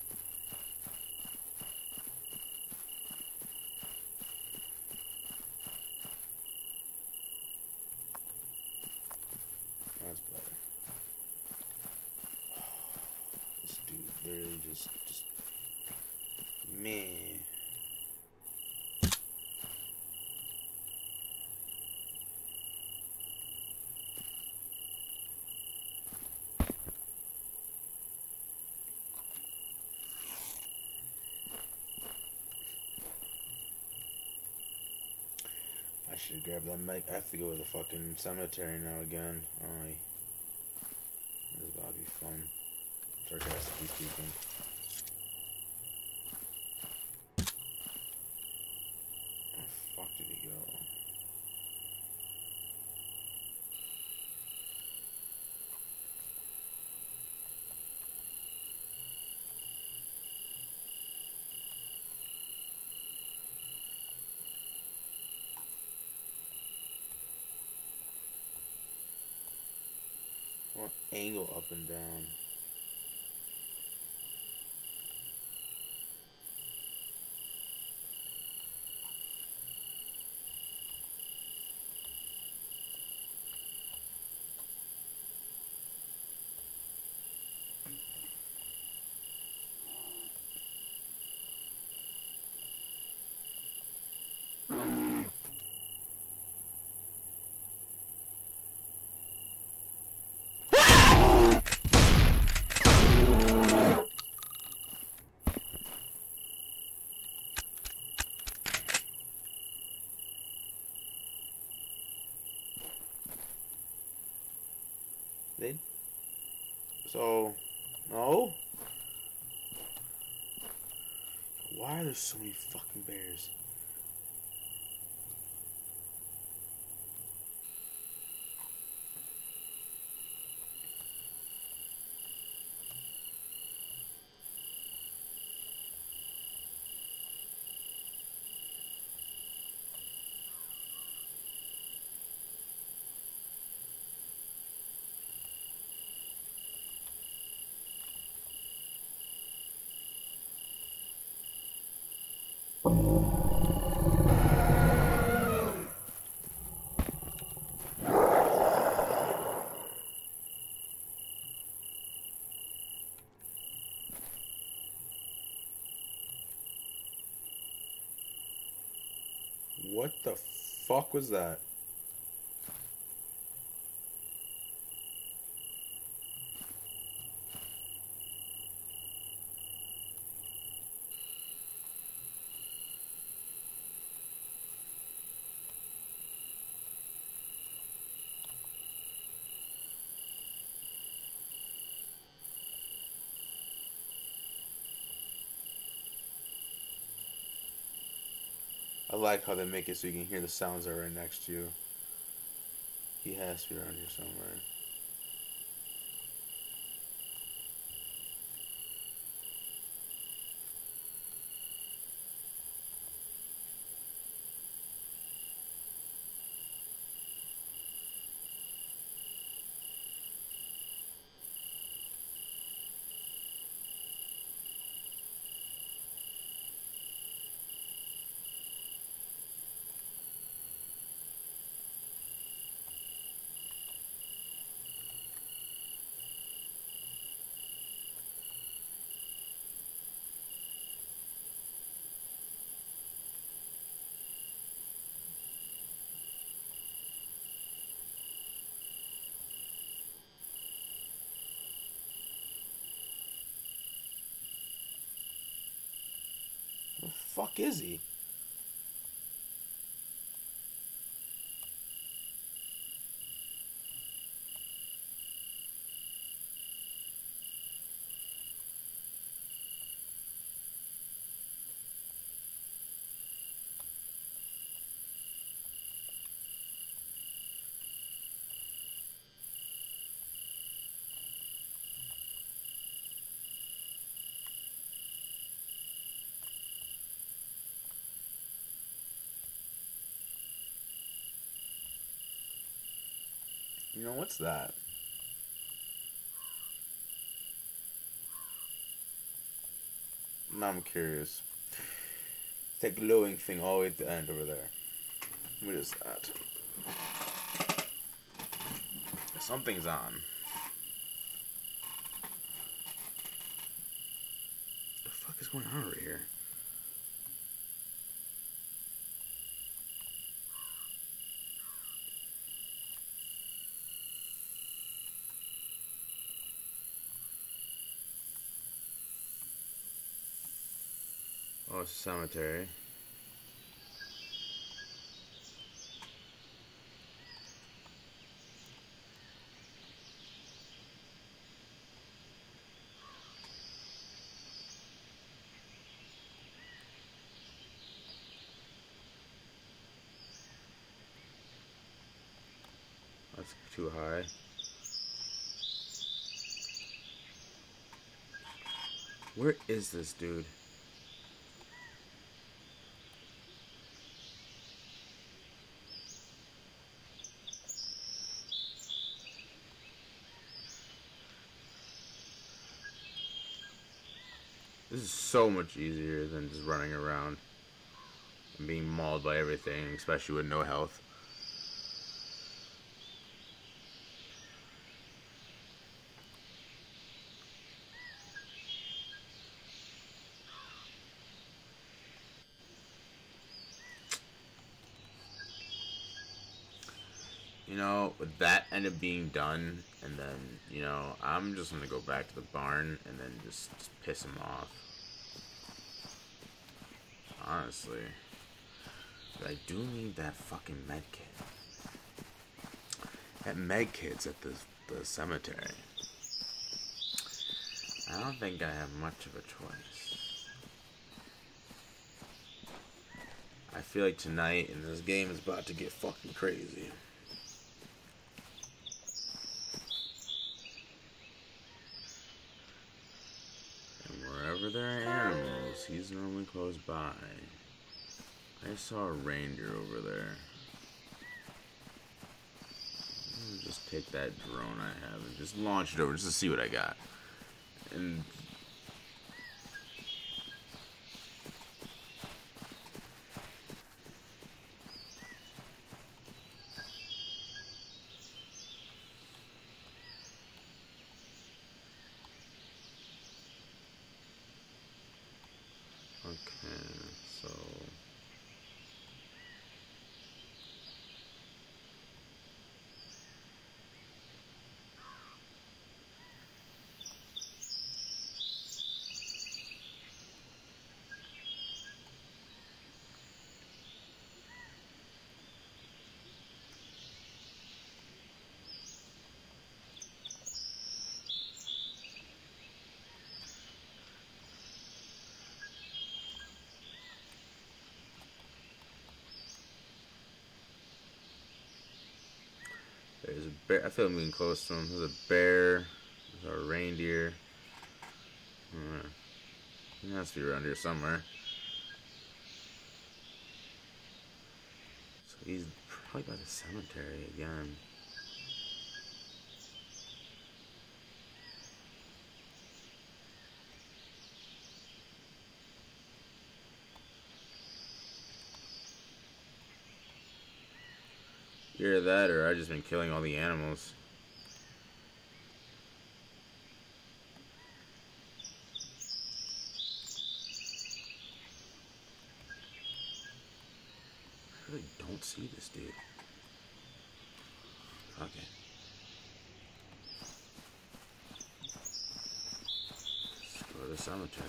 That's better. This dude literally just man. I should grab that mic. I have to go to the fucking cemetery now again. Alright. This is about to be fun. Sarcastically speaking. Where the fuck did he go? What angle up and down? So, no? Why are there so many fucking bears? What the fuck was that? I like how they make it so you can hear the sounds that are right next to you. He has to be around here somewhere. Where the fuck is he? You know, what's that? Now I'm curious. That glowing thing all the way at the end over there. What is that? Something's on. What the fuck is going on over here? Oh, it's a cemetery. That's too high. Where is this dude? This is so much easier than just running around and being mauled by everything, especially with no health. You know, with that end up being done, and then, you know, I'm just gonna go back to the barn and then just piss him off. Honestly. But I do need that fucking med kit. That med kit's at the cemetery. I don't think I have much of a choice. I feel like tonight in this game is about to get fucking crazy. Wherever there are animals, he's normally close by. I saw a reindeer over there. I'll just take that drone I have and just launch it over just to see what I got. And bear. I feel I'm getting close to him. There's a bear. There's a reindeer. He has to be around here somewhere. So he's probably by the cemetery again. Either that, or I've just been killing all the animals. I really don't see this dude. Okay. Let's go to the cemetery.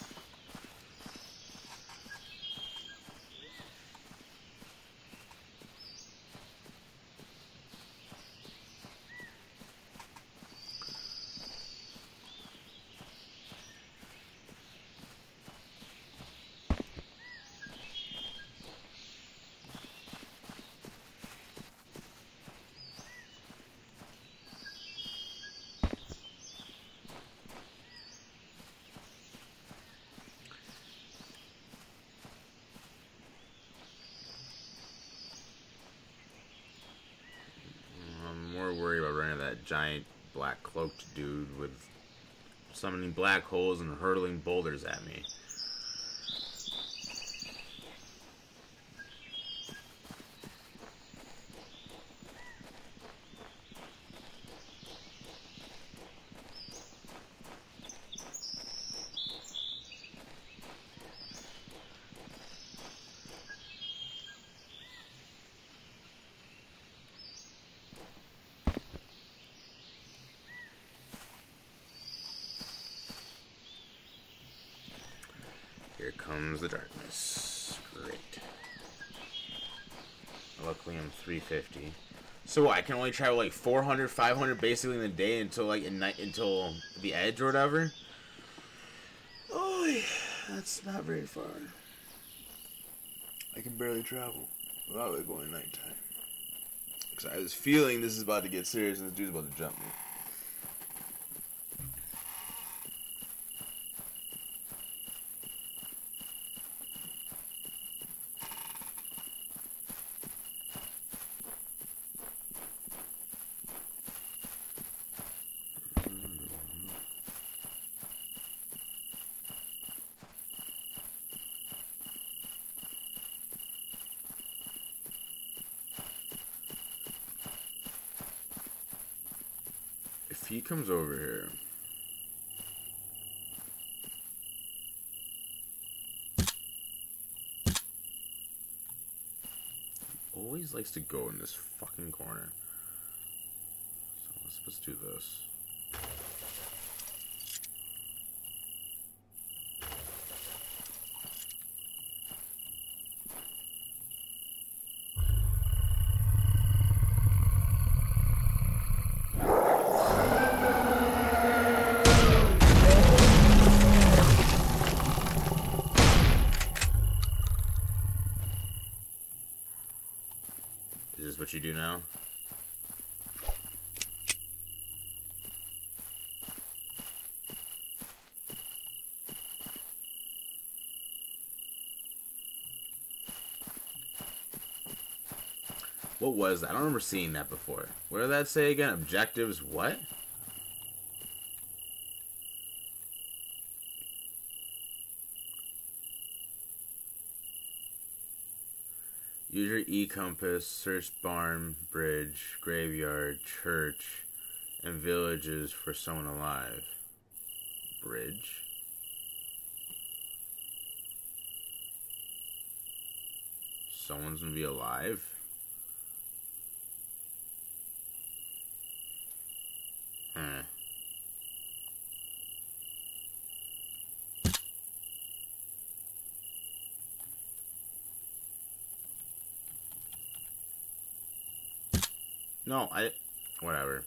Worry about running that giant black cloaked dude with summoning black holes and hurtling boulders at me. Here comes the darkness. Great. Luckily I'm 350. So what, I can only travel like 400, 500 basically in the day until like at night, until the edge or whatever? Oh, yeah, that's not very far. I can barely travel without it going nighttime. Because I was feeling this is about to get serious and this dude's about to jump me. If he comes over here, he always likes to go in this fucking corner. So let's do this. Is this what you do now? What was that? I don't remember seeing that before. What did that say again? Objectives what? Use your e-compass, search barn, bridge, graveyard, church, and villages for someone alive. Bridge? Someone's gonna be alive? Huh. No, whatever.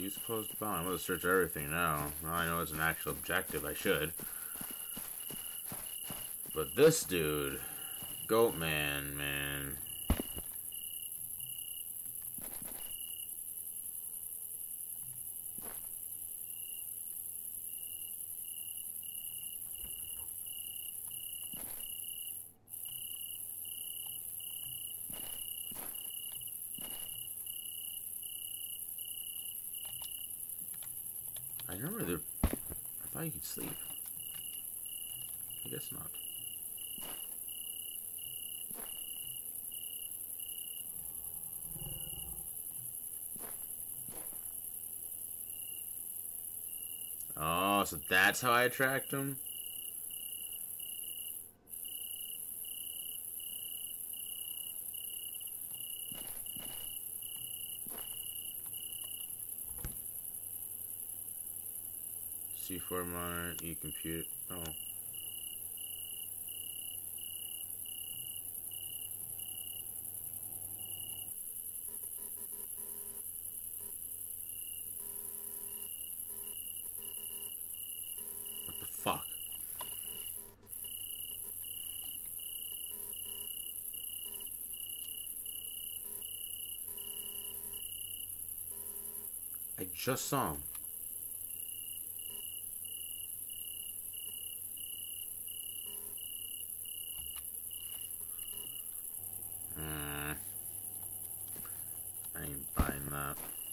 Use closed bound. I'm gonna search everything now. Now I know it's an actual objective. I should. But this dude, Goatman, man. I remember there. I thought you could sleep. I guess not. Oh, so that's how I attract them? C4 monitor, E-compute. Oh. What the fuck? I just saw him. I ain't buying that.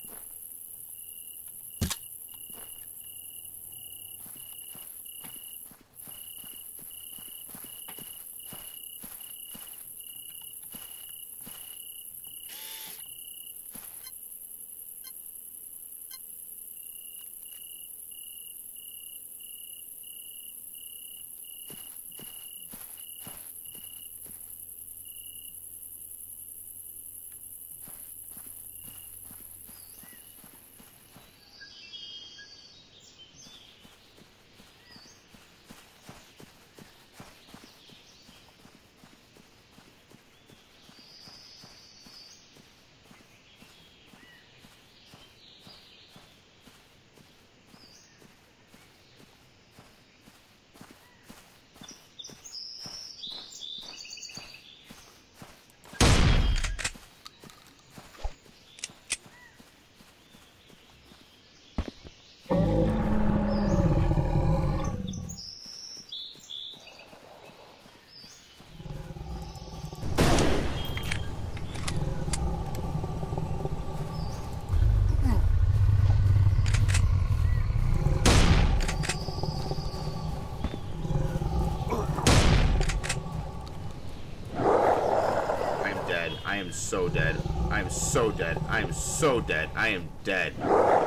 I am so dead. I am so dead. I am so dead. I am dead.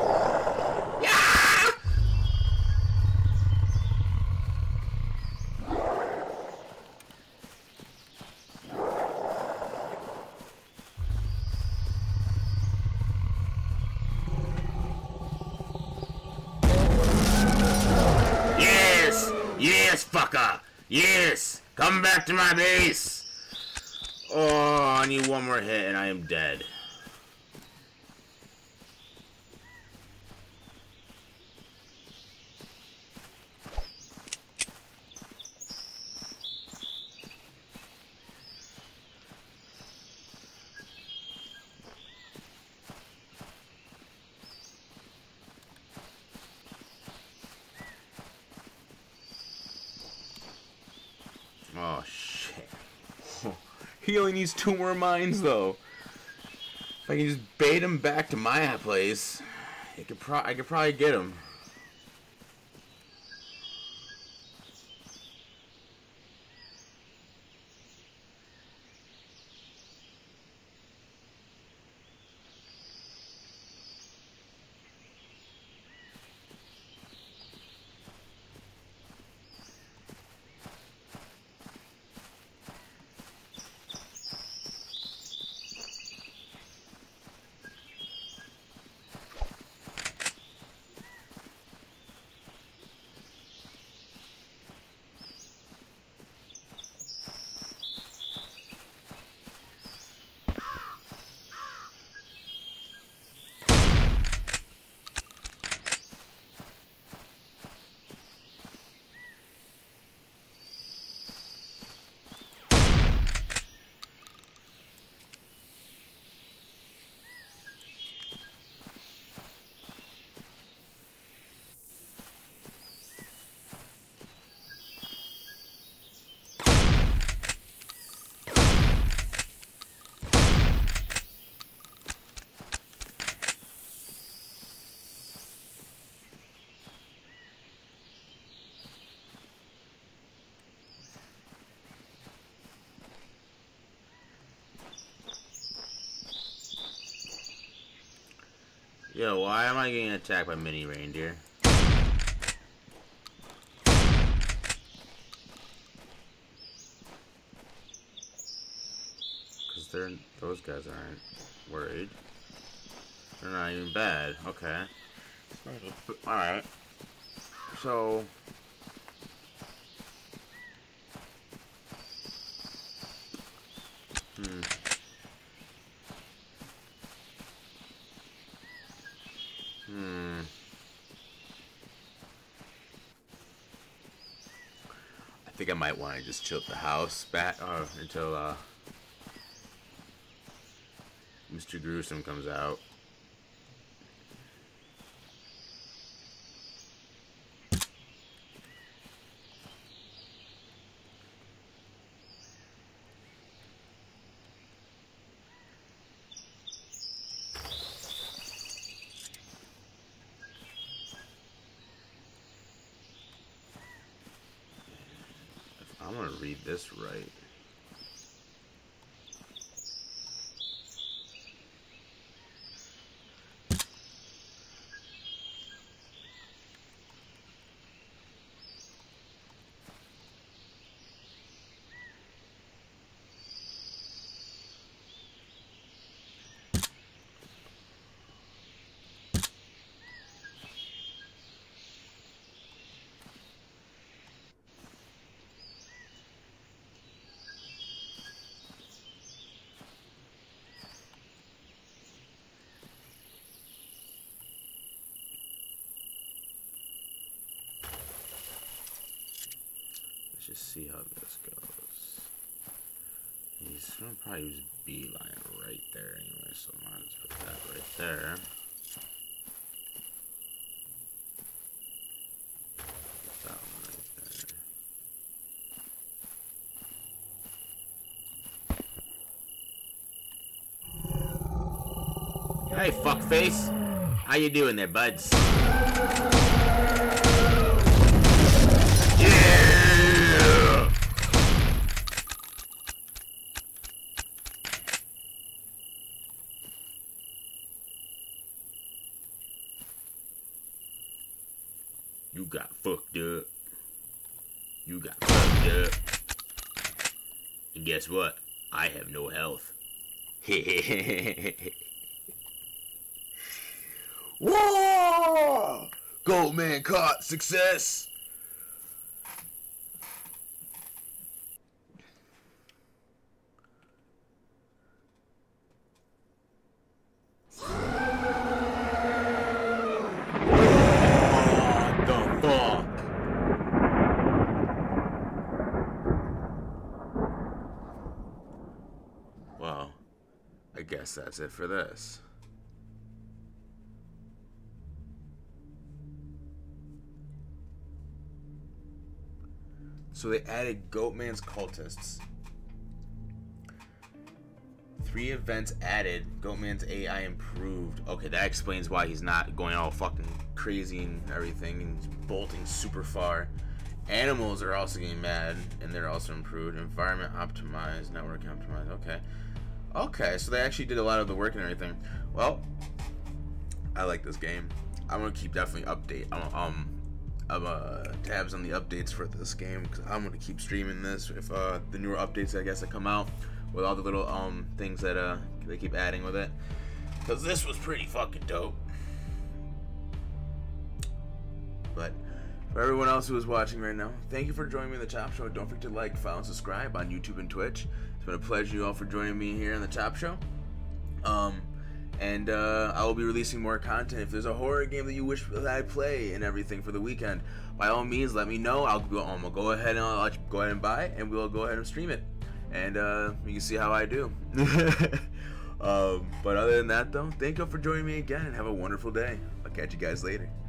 Yeah! Yes! Yes, fucker! Yes! Come back to my base! Oh, I need one more hit and I am dead. Oh, shit. He only needs 2 more mines, though. If I can just bait him back to my place, I could probably get him. Yo, why am I getting attacked by mini reindeer? Because those guys aren't worried. They're not even bad. Okay. Alright. So... I think I might want to just chill at the house back until Mr. Gruesome comes out. I'm gonna read this right. Just see how this goes. He's gonna probably use beeline right there anyway, so I might just put that right there. Put that one right there. Hey, fuckface! How you doing there, buds? You got fucked up. You got fucked up. And guess what? I have no health. Whoa! Goatman caught. Success! Well, I guess that's it for this. So they added Goatman's cultists. 3 events added. Goatman's AI improved. Okay, that explains why he's not going all fucking crazy and everything and bolting super far. Animals are also getting mad and they're also improved. Environment optimized, network optimized. Okay. Okay, so they actually did a lot of the work and everything. Well, I like this game. I'm gonna keep definitely tabs on the updates for this game because I'm gonna keep streaming this if the newer updates I guess that come out with all the little things that they keep adding with it, because this was pretty fucking dope. But for everyone else who is watching right now, thank you for joining me in the Chop Show. Don't forget to like, follow, and subscribe on YouTube and Twitch. It's been a pleasure, you all, for joining me here on the Chop Show. And I will be releasing more content. If there's a horror game that you wish that I play and everything for the weekend, by all means, let me know. I'll go ahead and buy it, and we'll go ahead and stream it. And you can see how I do. But other than that, though, thank you for joining me again, and have a wonderful day. I'll catch you guys later.